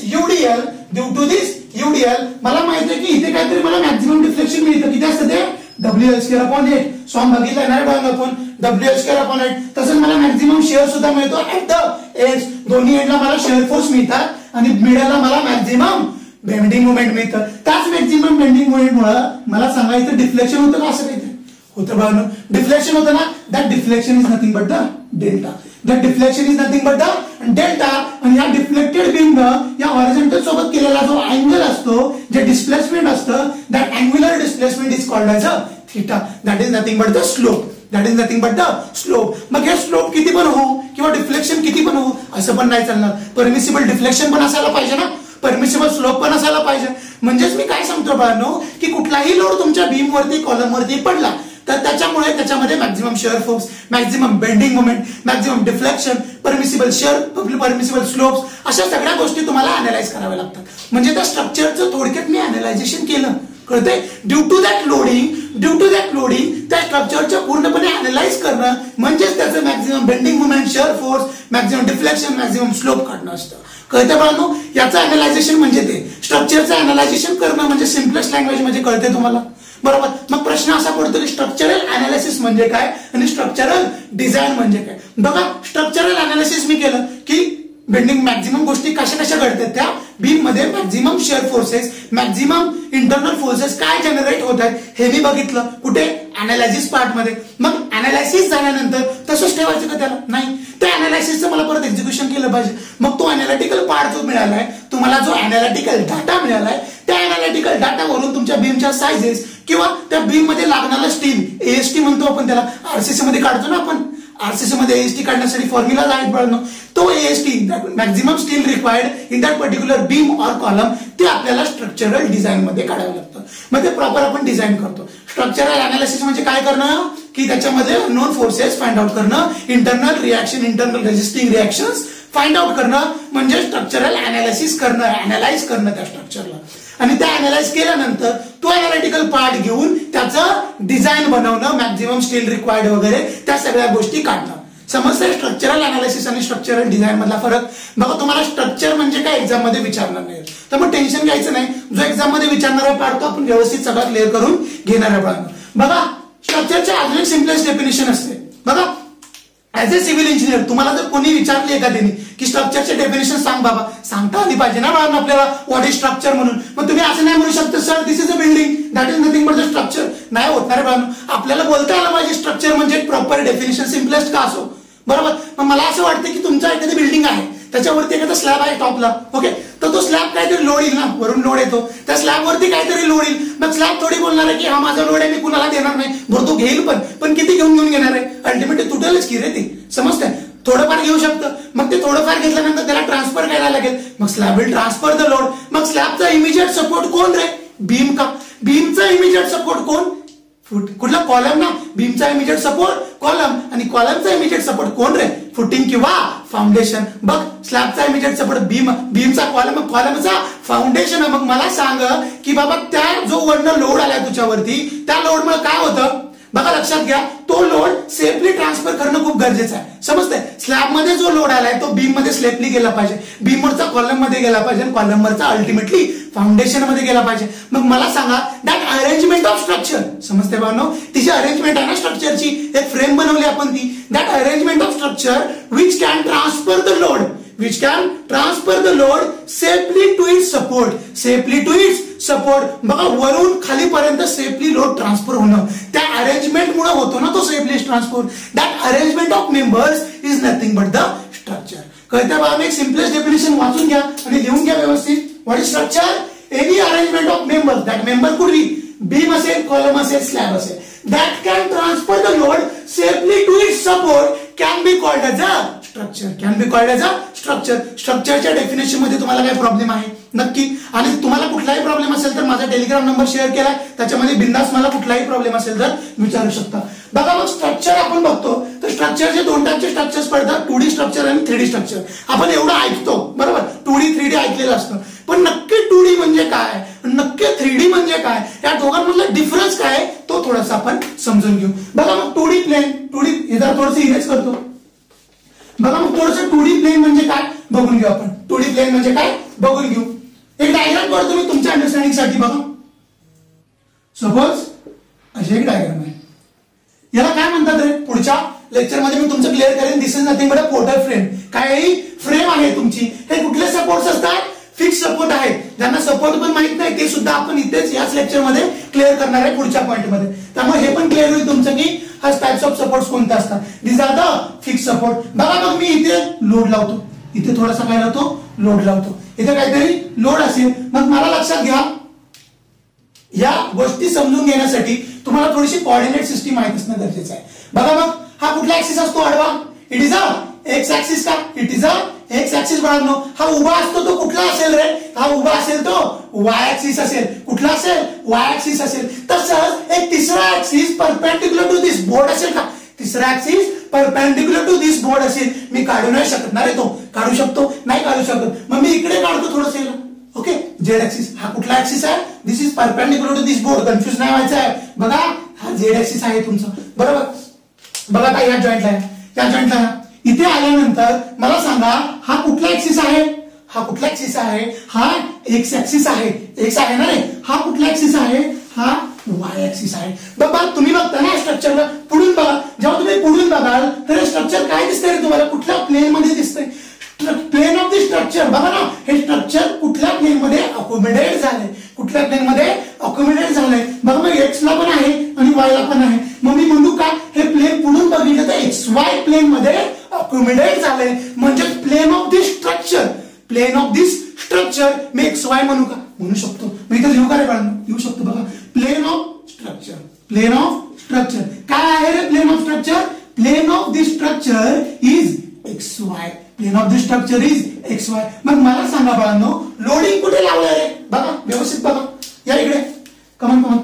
UDL मला माहिती आहे की इथे काहीतरी मला मॅक्झिमम डिफ्लेक्शन मिळतं. किती असतं ते? WL²/8. सो आम्ही बघितलं नाही बघा आपण, WL²/8. तसंच मला मॅक्झिमम शेअर सुद्धा मिळतो ऍट द एज. दोन्ही एंडला मला शेअर फोर्स मिळतात आणि मिडलला मला मॅक्झिमम बेंडिंग मुवमेंट मिळतं. त्याच मॅक्झिमम बेंडिंग मुवमेंटमुळे मला सांगायचं डिफ्लेक्शन होतं का? असं काहीतरी होतं बघा. डिफ्लेक्शन होतं ना. That deflection is nothing but the delta. That deflection is nothing but the delta. आणि या डिफ्लेक्टेड बीमनं या हॉरिझॉन्टल सोबत केलेला जो अँगल असतो, जे डिस्प्लेसमेंट असतं, that angular displacement is called as a theta. That is nothing but the slope. That is nothing but the slope. मग हे स्लोप किती पण होऊ किंवा डिफ्लेक्शन किती पण होऊ असं पण नाही चालणार. परमिसिबल डिफ्लेक्शन पण असायला पाहिजे ना, परमिसिबल स्लोप पण असायला पाहिजे. म्हणजेच मी काय सांगतो बाळांनो, की कुठलाही लोड तुमच्या बीम वरती कॉलम वरती पडला तर त्याच्यामुळे त्याच्यामध्ये maximum shear force, maximum bending moment, maximum deflection, permissible shear, permissible slopes, अशा सगळ्या गोष्टी तुम्हाला अनालाइज कराव्या लागतात. म्हणजे त्या स्ट्रक्चरचं थोडक्यात मी अनालायझेशन केलं, कळतंय? ड्यू टू दॅट लोडिंग त्या स्ट्रक्चरचं पूर्णपणे अनालाइज करणं म्हणजेच त्याचं maximum bending moment, shear force, maximum deflection, maximum slope काढणं असतं. कळतंय बाळांनो? याचं अनालायझेशन म्हणजे ते. स्ट्रक्चरचं अनालायझेशन करणं म्हणजे सिम्पलेस्ट लँग्वेज म्हणजे कळतंय तुम्हाला, बरोबर? मग प्रश्न असा पडतो की स्ट्रक्चरल अनालिसिस म्हणजे काय आणि स्ट्रक्चरल डिझाइन म्हणजे काय? बघा, स्ट्रक्चरल अनालिसिस मी केलं की बेंडिंग मॅक्झिमम गोष्टी कशा कशा घडतात त्या बीम मध्ये, maximum shear forces, maximum internal forces काय जनरेट होत आहेत हे मी बघितलं. कुठे? अनालिसिस पार्ट मध्ये. मग अनालिसिस झाल्यानंतर तसंच ठेवायचं का त्याला? नाही. त्या अनालिसिसचं मला परत एक्झिक्युशन केलं पाहिजे. मग तो अनालिटिकल पार्ट जो मिळालाय तुम्हाला, जो अनालिटिकल डाटा मिळालाय, त्या अनालिटिकल डाटावरून तुमच्या बीमच्या सायझेस किंवा त्या बीम मध्ये लागणारा स्टील, एएसटी म्हणतो आपण त्याला, आरसीसी मध्ये काढतो ना आपण. आरसीसी मध्ये एएसटी काढण्यासाठी फॉर्म्युलाज आहेत बाळांनो. तो AST, maximum steel required in that particular beam or column, ते आपल्याला स्ट्रक्चरल डिझाइन मध्ये काढावं लागतं. मग ते प्रॉपर आपण डिझाइन करतो. स्ट्रक्चरल अनालिसिस म्हणजे काय करणं की त्याच्यामध्ये नोन फोर्सेस फाइंड आउट करणं, internal reaction, internal resisting reactions find out करणं म्हणजे स्ट्रक्चरल अनालिसिस करणं, अनालाइज करणं त्या स्ट्रक्चरला. आणि त्या अनालाइज केल्यानंतर तो अनालिटिकल पार्ट घेऊन त्याचं डिझाइन बनवणं, मॅक्झिमम स्टील रिक्वायर्ड वगैरे त्या सगळ्या गोष्टी काढणं. समजतंय स्ट्रक्चरल अनालिसिस आणि स्ट्रक्चरल डिझाइन मधला फरक? बघा, तुम्हाला स्ट्रक्चर म्हणजे काय एक्झाम मध्ये विचारणार नाही, तर मग टेन्शन घ्यायचं नाही. जो एक्झाम मध्ये विचारणारा पार्ट तो आपण व्यवस्थित सगळा क्लिअर करून घेणार आहे. बघा, स्ट्रक्चरचे अजून एक सिम्पलेस्ट डेफिनेशन असते. बघा, ऍज अ सिव्हिल इंजिनियर तुम्हाला जर कोणी विचारले एखाद्याने की स्ट्रक्चरचे डेफिनेशन सांग बाबा, सांगता आली पाहिजे ना बाळा आपल्याला व्हॉट इज स्ट्रक्चर म्हणून. मग तुम्ही असं नाही म्हणू शकता sir this is a building, that is nothing but the structure. नाही होत ना रे बाळा. आपल्याला बोलता आलं पाहिजे स्ट्रक्चर म्हणजे प्रॉपर डेफिनेशन, सिम्पलेस्ट का असो, बरोबर? मग मला असं वाटतं की तुमचं एखादी बिल्डिंग आहे, त्याच्यावरती एखादा स्लॅब आहे टॉपला, ओके, तर तर तो स्लॅब काहीतरी लोड येईल ना, वरून लोड येतो, त्या स्लॅबवरती काहीतरी लोड येईल. मग स्लॅब थोडी बोलणार आहे की हा माझा लोड आहे मी कुणाला देणार नाही, बरं तो घेईल पण किती घेऊन घेणार आहे, अल्टिमेटली तुटेलच की रे ती, समजतंय. थोडंफार घेऊ शकतं, मग ते थोडंफार घेतल्यानंतर त्याला ट्रान्सफर करायला लागेल, मग slab will transfer the load. मग स्लॅबचा इमिजिएट सपोर्ट कोण रे, बीम का, बीमचा इमिजिएट सपोर्ट कोण, कुठला कॉलम ना, बीमचा इमिजिएट सपोर्ट कॉलम आणि कॉलमचा इमिजिएट सपोर्ट कोण रे, फुटिंग किंवा फाउंडेशन. बघ स्लॅबचा इमिजिएट सपोर्ट बीम, बीमचा कॉलम, कॉलमचा फाउंडेशन. मग मला सांग की बाबा त्या जो वरनं लोड आलाय तुझ्यावरती, त्या लोडमुळे काय होतं, बघा लक्षात घ्या, तो लोड सेफली ट्रान्सफर करणं खूप गरजेचं आहे, समजतंय. स्लॅब मध्ये जो लोड आलाय तो बीम मध्ये सेफली गेला पाहिजे, बीम वरचा कॉलम मध्ये गेला पाहिजे, कॉलम वरचा अल्टिमेटली फाउंडेशन मध्ये गेला पाहिजे. मग मला सांगा दॅट अरेंजमेंट ऑफ स्ट्रक्चर, समजते बानो, तिची अरेंजमेंट आहे ना स्ट्रक्चरची, एक फ्रेम बनवली आपण ती, that arrangement of structure which can transfer the load, which can transfer the load safely to its support, safely to its support. बघा वरून खालीपर्यंत सेफली लोड ट्रान्सफर होणं त्या अरेंजमेंट मुळे होतो ना तो safely transfer. That arrangement of members is nothing but the structure. कळतं बघा, एक सिम्पलेस्ट डेफिनेशन वाचून घ्या आणि लिहून घ्या व्यवस्थित. What is structure, any arrangement of members, that member could be beam असेल, कॉलम असेल, स्लॅब असेल, that can transfer the load safely to its support can be called as a structure, can be called as a structure. स्ट्रक्चरच्या definition मध्ये तुम्हाला काय problem आहे नक्की, आणि तुम्हाला कुठलाही प्रॉब्लेम असेल तर माझा टेलिग्राम नंबर शेअर केलाय, त्याच्यामध्ये बिंदास मला कुठलाही प्रॉब्लेम असेल तर विचारू शकता. बघा मग स्ट्रक्चर आपण बघतो तर स्ट्रक्चरचे दोन टाईपचे स्ट्रक्चर्स पडतात, 2D स्ट्रक्चर आणि 3D स्ट्रक्चर. आपण एवढं ऐकतो बरोबर, 2D 3D ऐकलेलं असतं, पण नक्की 2D म्हणजे काय, नक्की 3D म्हणजे काय, या दोघांमधला डिफरन्स काय तो थोडासा आपण समजून घेऊ. बघा मग 2D प्लेन, 2D हे जरा थोडंसं इरेज करतो. बघा मग थोडंसं 2D प्लेन म्हणजे काय बघून घेऊ आपण, 2D प्लेन म्हणजे काय बघून घेऊ. एक डायग्राम करतो मी तुमच्या अंडरस्टँडिंग साठी. बघा सपोज अशी एक डायग्राम आहे, याला काय म्हणतात रे, पुढच्या लेक्चर मध्ये मी तुमचं क्लिअर करेन. This is nothing but a portal frame. काय फ्रेम आहे तुमची, हे कुठले सपोर्ट्स असतात, फिक्स सपोर्ट आहे. ज्यांना सपोर्ट पण माहित नाही ते सुद्धा आपण इथेच याच लेक्चर मध्ये क्लिअर करणार आहे पुढच्या पॉइंट मध्ये. त्यामुळे हे पण क्लिअर होईल तुमचं की हा टाइप्स ऑफ सपोर्ट्स कोणते असतात. This are the fix support. बघा मग मी इथे लोड लावतो, इथे थोडासा काय लावतो, लोड लावतो, इथे काहीतरी लोड असेल. मग मला लक्षात घ्या, या गोष्टी समजून घेण्यासाठी तुम्हाला थोडीशी कोऑर्डिनेट सिस्टीम माहित असणं गरजेचं आहे. बघा मग हा कुठला ऍक्सिस असतो आडवा, it is a X axis का, it is a X axis. बाळांनो हा उभा असतो तो कुठला असेल रे, हा उभा असेल तो वाय ऍक्सिस असेल. कुठला असेल, वाय ऍक्सिस असेल. तसंच एक तिसरा axis perpendicular to this board असेल का, तिसरा axis perpendicular to this board असेल. मी काढू नाही शकत ना रे, तो काढू शकतो नाही काढू शकत, मग मी इकडे काढतो थोडंसं. ओके, झेड ऍक्सिस हा कुठला ऍक्सिस आहे, this is perpendicular to this board, confuse नाही व्हायचं आहे. बघा हा झेड ऍक्सिस आहे तुमचा बरोबर. बघा काय या जॉईंटला आहे, या जॉईंटला इथे आल्यानंतर मला सांगा हा कुठला ऍक्सिस आहे, हा कुठला ऍक्सिस आहे, हा एक्स ऍक्सिस आहे, एक्स आहे ना रे. हा कुठला ऍक्सिस आहे, हा वाय ऍक्सिस आहे. बघा तुम्ही बघता ना स्ट्रक्चरला पुढून बघा, जेव्हा तुम्ही पुढून बघाल तर स्ट्रक्चर काय दिसतंय रे तुम्हाला, कुठल्या प्लेन मध्ये दिसतंय, प्लेन ऑफ द स्ट्रक्चर. बघा ना हे स्ट्रक्चर कुठल्या प्लेन मध्ये अकोमोडेट झाले, कुठल्या प्लेन मध्ये अकोमोडेट झालंय. बघा मग एक्स ला पण आहे आणि वाय ला पण आहे. मग मी म्हणू का हे प्लेन पुढून बघितलं तर एक्स वाय प्लेन मध्ये अकोमोडेट झालंय, म्हणजे plane of this structure, plane of this structure मी एक्स वाय म्हणू का, म्हणू शकतो. मी इथं लिहू का रे बाळांनो, लिहू शकतो. बघा plane of structure, plane of structure काय आहे रे, plane of structure, plane of this structure is X Y, plane of this structure is X Y. मग मला सांगा बाळांनो लोडिंग कुठे लावलंय रे, बघा व्यवस्थित बघा, या इकडे कमन कमन.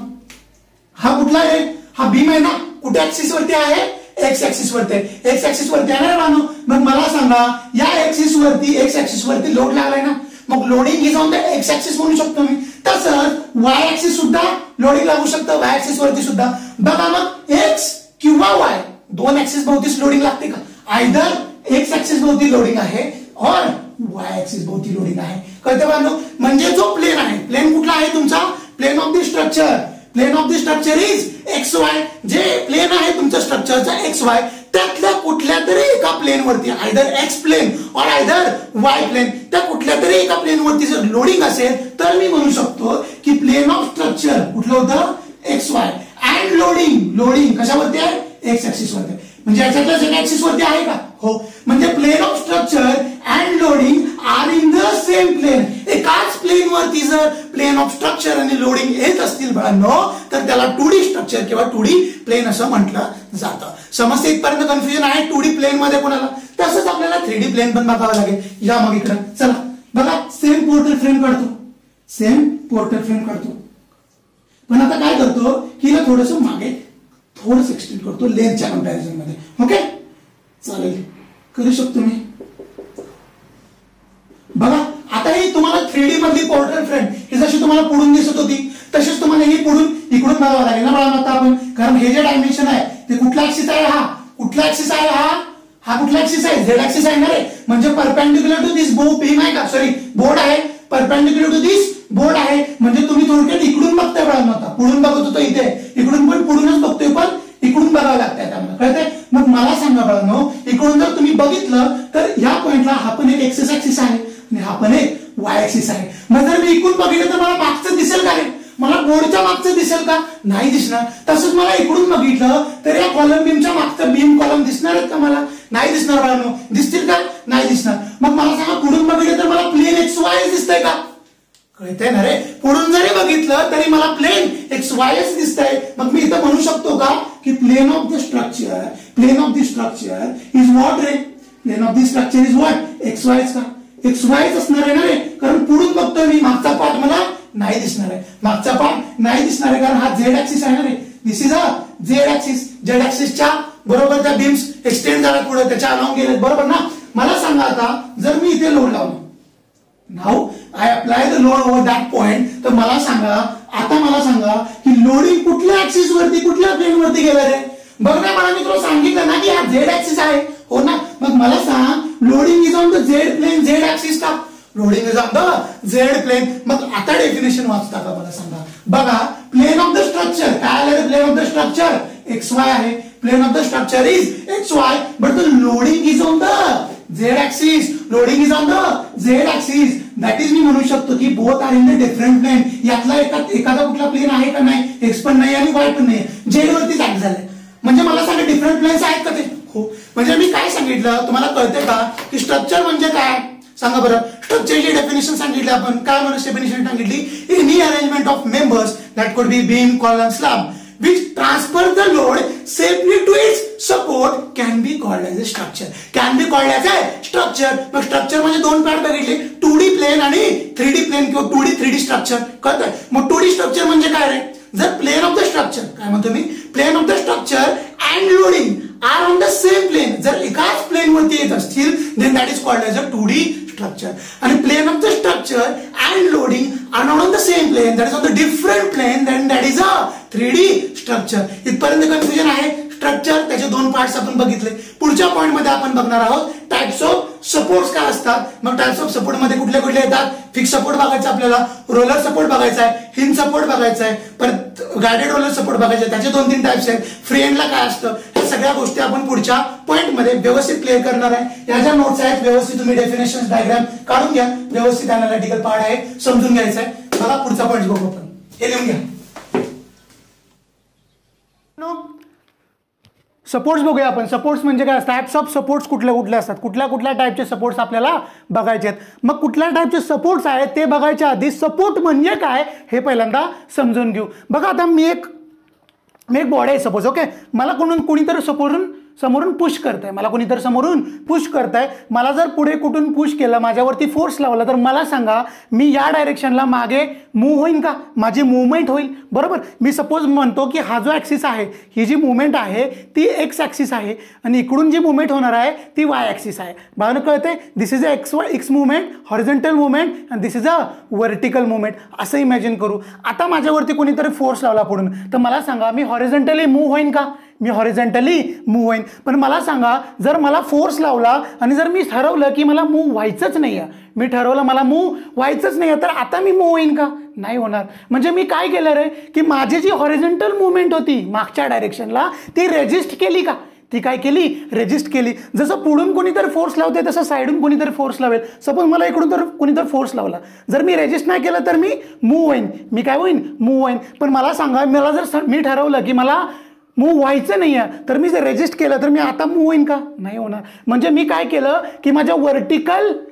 हा कुठला आहे, हा बीम आहे ना, कुठे ऍक्सिस वरती आहे, एक्स ऍक्सिस वरती, एक्स ऍक्सिस वरती आहे ना बाळांनो. मग मला सांगा या ऍक्सिस वरती, एक्स ऍक्सिस वरती लोड लागलाय ना, मग loading is on the X axis म्हणू शकतो मी. तसंच वाय ऍक्सिस सुद्धा लोडिंग लागू शकतं, वाय ऍक्सिस वरती सुद्धा. बघा मग एक्स किंवा वाय दोन ऍक्सिस भोवतीच लोडिंग लागते का, आयदर एक्स ऍक्सिस भोवती लोडिंग आहे और वाय ऍक्सिस भोवती लोडिंग आहे. कळतं बाळांनो, म्हणजे जो प्लेन आहे, प्लेन कुठला आहे तुमचा, plane of the structure, plane of the structure is X Y. जे प्लेन आहे तुमच्या स्ट्रक्चरचा एक्स वाय, त्यातल्या कुठल्या तरी एका प्लेन वरती, either X plane or either Y plane, त्या कुठल्या तरी एका प्लेन वरती जर लोडिंग असेल तर मी म्हणू शकतो की प्लेन ऑफ स्ट्रक्चर कुठलं होतं, X Y. And loading, loading कशावरती आहे, एक्स ऍक्सिस वरती. म्हणजे याच्यातल्या झेड ऍक्सिस वरती आहे का, हो. म्हणजे plane of structure and loading are in the same plane, एकाच प्लेन वरती जर प्लेन ऑफ स्ट्रक्चर आणि लोडिंग येत असतील बाळांनो तर त्याला 2D स्ट्रक्चर किंवा 2D प्लेन असं म्हटलं जातं. समस्या इथपर्यंत कन्फ्युजन आहे 2D प्लेन मध्ये कोणाला? तसंच आपल्याला 3D प्लेन पण बघावं लागेल. या मग इकडं चला बघा, सेम पोर्ट्रेट फ्रेम काढतो, सेम पोर्ट्रेट फ्रेम काढतो, पण आता काय करतो हिला थोडंसं मागे थोडंसं एक्सटेंड करतो लेन्थच्या कंपॅरिझन मध्ये. ओके चालेल, करू शकतो मी. बघा आता ही तुम्हाला 3D मधली पोर्ट्रेट फ्रेम ही जशी तुम्हाला पुढून दिसत होती तशीच तुम्हाला ही पुढून इकडून बघावं लागेल ना बाळांनो आता आपण, कारण हे जे डायमेन्शन आहे ते कुठला ऍक्सिस आहे? हा कुठला ऍक्सिस आहे? हा कुठला ऍक्सिस आहे? झेड ऍक्सिस आहे ना रे, म्हणजे परपेंडिक्युलर टू दिस बीम आहे का, सॉरी बोर्ड आहे, परपेंडिक्युलर टू दिस बोर्ड आहे, म्हणजे तुम्ही थोडक्यात इकडून बघताय बाळांनो. आता पुढून बघत होतो इथे, इकडून पण पुढूनच बघतोय, पण इकडून बघावं लागतंय त्यामुळे, कळतंय? मग मला सांगा बाळांनो, इकडून जर तुम्ही बघितलं तर ह्या पॉइंटला हा पण एक एक्सिस ऍक्सिस आहे आणि हा पण एक वाय ऍक्सिस आहे. मग जर मी इकडून बघितलं तर मला मागचं दिसेल का रे? मला बोर्डच्या मागचं दिसेल का? नाही दिसणार. तसंच मला इकडून बघितलं तर या कॉलम बीमच्या मागचं बीम कॉलम दिसणार आहेत का? मला नाही दिसणार बाळांनो. दिसतील का? नाही दिसणार. मग मला सांगा पुढून बघितलं तर मला प्लेन एक्स वाय दिसतंय का? कळतंय ना रे? पुढून जरी बघितलं तरी मला प्लेन एक्स वाय दिसतंय. मग मी इथं म्हणू शकतो का की plane of the structure is what रे? Plane of the structure is what? X Y का? एक्स वाय असणार आहे ना रे, कारण पुढून बघतोय मी, मागचा पार्ट मला नाही दिसणार आहे, मागचा पार्ट नाही दिसणार आहे कारण हा झेड ऍक्सिस आहे ना रे. This is a Z axis. Z ऍक्सिसच्या बरोबर त्या बीम्स एक्सटेंड झाला पुढे, त्याच्या अलाउंग गेले, बरोबर ना? मला सांगा आता जर मी इथे लोड लावलो, now I apply the load over that point, तर मला सांगा की लोडिंग कुठल्या ऍक्सिस वरती, कुठल्या प्लेन वरती गेला रे? बघ ना, मला मी तुला सांगितलं ना की हा झेड ऍक्सिस आहे, हो ना? मग मला सांग loading is on the Z plane, Z axis का? Loading is on the Z plane. मग आता डेफिनेशन वाचता का मला सांगा. बघा प्लेन ऑफ द स्ट्रक्चर काय आलं? Plane of the structure X Y आहे, plane of the structure is X Y, but the loading is on the Z axis. Loading is on the Z axis. That is मी म्हणू शकतो की both are in the different plane. यातला एखादा कुठला plain आहे का? नाही, एक्स पण नाही आणि वाय पण नाही, झेड वरतीच ऍक्ट झालंय. म्हणजे मला सांगा डिफरंट प्लेन्स आहेत का ते? हो. म्हणजे मी काय सांगितलं तुम्हाला कळतंय का की स्ट्रक्चर म्हणजे काय? सांगा बरं. स्ट्रक्चरची डेफिनेशन सांगितली आपण. काय म्हणून डेफिनेशन सांगितली? Any arrangement of members that could be beam, column, slab which transfer the load safely to its support can be called as a structure. Can be called as a structure. मग structure म्हणजे दोन part बघितले, 2D plain आणि 3D plain किंवा 2D 3D structure. कळतंय? मग 2D structure म्हणजे काय रे? जर प्लेन ऑफ द स्ट्रक्चर, काय म्हणतो मी, plane of the structure and loading are on the same plane, जर एकाच प्लेन वरती येत असतील then that is called as a 2D structure. आणि plane of the structure and loading are not on the same plane, that is on the different plane, then that is a 3D structure. इथपर्यंत confusion आहे? Structure त्याचे दोन parts आपण बघितले. पुढच्या point मध्ये आपण बघणार आहोत टाइप्स ऑफ सपोर्ट्स काय असतात. मग टाइप्स ऑफ सपोर्ट मध्ये कुठले कुठले येतात? फिक्स सपोर्ट बघायचा आपल्याला, रोलर सपोर्ट बघायचा आहे, हिंज सपोर्ट बघायचा आहे, परत गायडेड रोलर सपोर्ट बघायचे. त्याचे 2-3 टाइप्स आहेत. फ्री एंडला काय असतं, ह्या सगळ्या गोष्टी आपण पुढच्या पॉइंट मध्ये व्यवस्थित क्लिअर करणार आहे. या ज्या नोट्स आहेत व्यवस्थित तुम्ही डेफिनेशन डायग्राम काढून घ्या, व्यवस्थित अनालिटिकल पार्ट आहे समजून घ्यायचा आहे. बघा पुढचा पॉइंट बघू आपण, हे लिहून घ्या. सपोर्ट्स बघूया आपण. सपोर्ट्स म्हणजे काय? टाइप्स ऑफ सपोर्ट्स कुठले कुठले असतात, कुठल्या कुठल्या टाइपचे सपोर्ट्स आपल्याला बघायचे आहेत. मग कुठल्या टाइपचे सपोर्ट्स आहेत ते बघायच्या आधी सपोर्ट म्हणजे काय हे पहिल्यांदा समजून घेऊ. बघा आता मी एक बॉडी आहे सपोज, ओके. मला कोणीतरी समोरून पुश करताय, मला कोणीतरी समोरून पुश करताय. मला जर पुढे कुठून पुश केलं, माझ्यावरती फोर्स लावला, तर मला सांगा मी या डायरेक्शनला मागे मूव्ह होईन का? माझी मुवमेंट होईल, बरोबर. मी सपोज म्हणतो की हा जो ॲक्सिस आहे, ही जी मुवमेंट आहे ती एक्स ॲक्सिस आहे आणि इकडून जी मुवमेंट होणार आहे ती वाय ॲक्सिस आहे. बघा कळते? This is a X movement, horizontal movement and this is a vertical movement, असं इमॅजिन करू. आता माझ्यावरती कोणीतरी फोर्स लावला पुढून, तर मला सांगा मी हॉरिझॉन्टली मूव्ह होईन का? मी हॉरिझॉन्टली मूव्ह होईन. पण मला सांगा जर मला फोर्स लावला आणि जर मी ठरवलं की मला मूव्ह व्हायचंच नाही आहे, मी ठरवलं मला मूव्ह व्हायचंच नाही आहे, तर आता मी मूव्ह होईन का? नाही होणार. म्हणजे मी काय केलं रे की माझी जी हॉरिझॉन्टल मुवमेंट होती मागच्या डायरेक्शनला ती रेजिस्ट केली का? ती काय केली? रेजिस्ट केली. जसं पुढून कोणीतरी फोर्स लावते तसं साईडून कोणीतरी फोर्स लावेल. सपोज मला इकडून तर कोणीतरी फोर्स लावला, जर मी रेजिस्ट नाही केलं तर मी मूव्ह होईन. मी काय होईन? मूव्ह होईन. पण मला सांगा मला जर मी ठरवलं की मला मूव्ह व्हायचं नाही आहे, तर मी जर रेजिस्ट केलं तर मी आता मूव्ह होईन का? नाही होणार. म्हणजे मी काय केलं की माझ्या व्हर्टिकल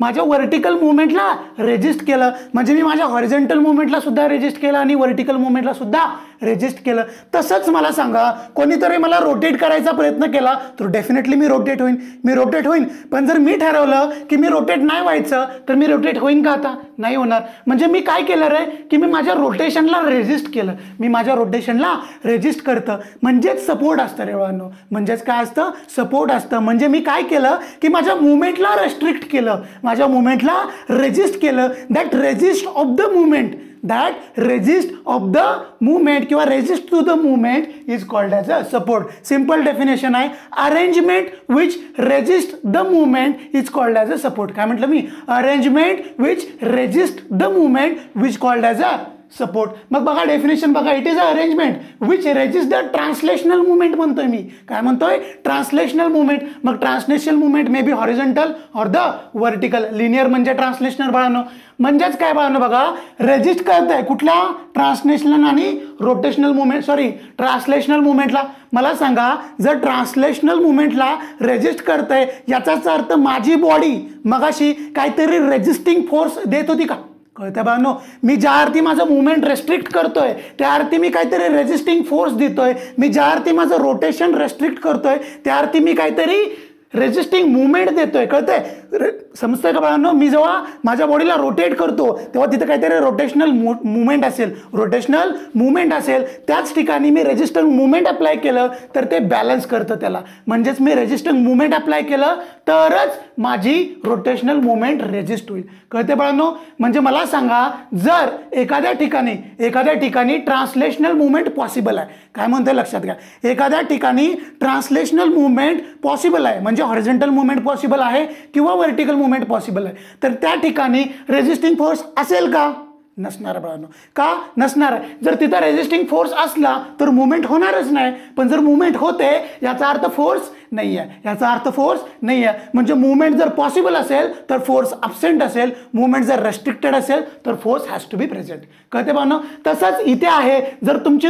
माझ्या व्हर्टिकल मुवमेंटला रेजिस्ट केलं, म्हणजे मी माझ्या हॉरिझॉन्टल मुवमेंटला सुद्धा रेजिस्ट केलं आणि व्हर्टिकल मुवमेंटला सुद्धा रेजिस्ट केलं. तसंच मला सांगा, कोणीतरी मला रोटेट करायचा प्रयत्न केला तर डेफिनेटली मी रोटेट होईन. पण जर मी ठरवलं की मी रोटेट नाही व्हायचं तर मी रोटेट होईन का? आता नाही होणार. म्हणजे मी काय केलं रे की मी माझ्या रोटेशनला रेजिस्ट केलं, मी माझ्या रोटेशनला रेजिस्ट करतं, म्हणजेच सपोर्ट असतं रे बाळांनो. म्हणजेच काय असतं? सपोर्ट असतं. म्हणजे मी काय केलं की माझ्या मुवमेंटला रेस्ट्रिक्ट केलं, माझ्या मुवमेंटला रेजिस्ट केलं. That resist of the movement, that resist of the movement किंवा resist to the movement is called as a support. Simple definition आहे, arrangement which resist the movement is called as a support. काय म्हटलं मी? arrangement which resist the movement which called as a support. मग बघा definition बघा, it is a arrangement which resist the translational movement म्हणतोय मी. काय म्हणतोय? Translational movement. मग translational movement may be horizontal और द व्हर्टिकल. लिनियर म्हणजे ट्रान्सलेशनल बाळांनो. म्हणजेच काय बाळांनो बघा, रेजिस्ट करत आहे कुठल्या? ट्रान्सलेशनल आणि रोटेशनल मुवमेंट, ट्रान्सलेशनल मुवमेंटला. मला सांगा, जर ट्रान्सलेशनल मुवमेंटला रेजिस्ट करतंय याचाच अर्थ माझी बॉडी मगाशी काहीतरी रेजिस्टिंग फोर्स देत होती का? कळतं बाळांनो, मी ज्या अर्थी माझं मुवमेंट रेस्ट्रिक्ट करतोय त्या अर्थी मी काहीतरी रेजिस्टिंग फोर्स देतोय. मी ज्या अर्थी माझं रोटेशन रेस्ट्रिक्ट करतोय त्या अर्थी मी काहीतरी रेजिस्टिंग मुवमेंट देतोय. कळतंय? समजतंय का बाळांनो? मी जेव्हा माझ्या बॉडीला रोटेट करतो तेव्हा तिथे काहीतरी रोटेशनल मुवमेंट असेल, त्याच ठिकाणी मी रेजिस्टंट मुवमेंट अप्लाय केलं तर ते बॅलन्स करतं त्याला. म्हणजेच मी रेजिस्टंट मुवमेंट अप्लाय केलं तरच माझी रोटेशनल मुवमेंट रेजिस्ट होईल. कळते बाळांनो? म्हणजे मला सांगा, जर एखाद्या ठिकाणी ट्रान्सलेशनल मुवमेंट पॉसिबल आहे. काय म्हणतोय लक्षात घ्या, एखाद्या ठिकाणी ट्रान्सलेशनल मुवमेंट पॉसिबल आहे, म्हणजे हॉरिझॉन्टल मुवमेंट पॉसिबल आहे किंवा व्हर्टिकल मुवमेंट पॉसिबल आहे, तर त्या ठिकाणी रेजिस्टिंग फोर्स असेल का? नसणार बाळांनो. का नसणार आहे? जर तिथं रेजिस्टिंग फोर्स असला तर मुवमेंट होणारच नाही. पण जर मुवमेंट होते याचा अर्थ फोर्स नाही आहे, म्हणजे मुवमेंट जर पॉसिबल असेल तर फोर्स अब्सेंट असेल, मुवमेंट जर रेस्ट्रिक्टेड असेल तर force has to be present. कळते बाळांनो? तसंच इथे आहे, जर तुमची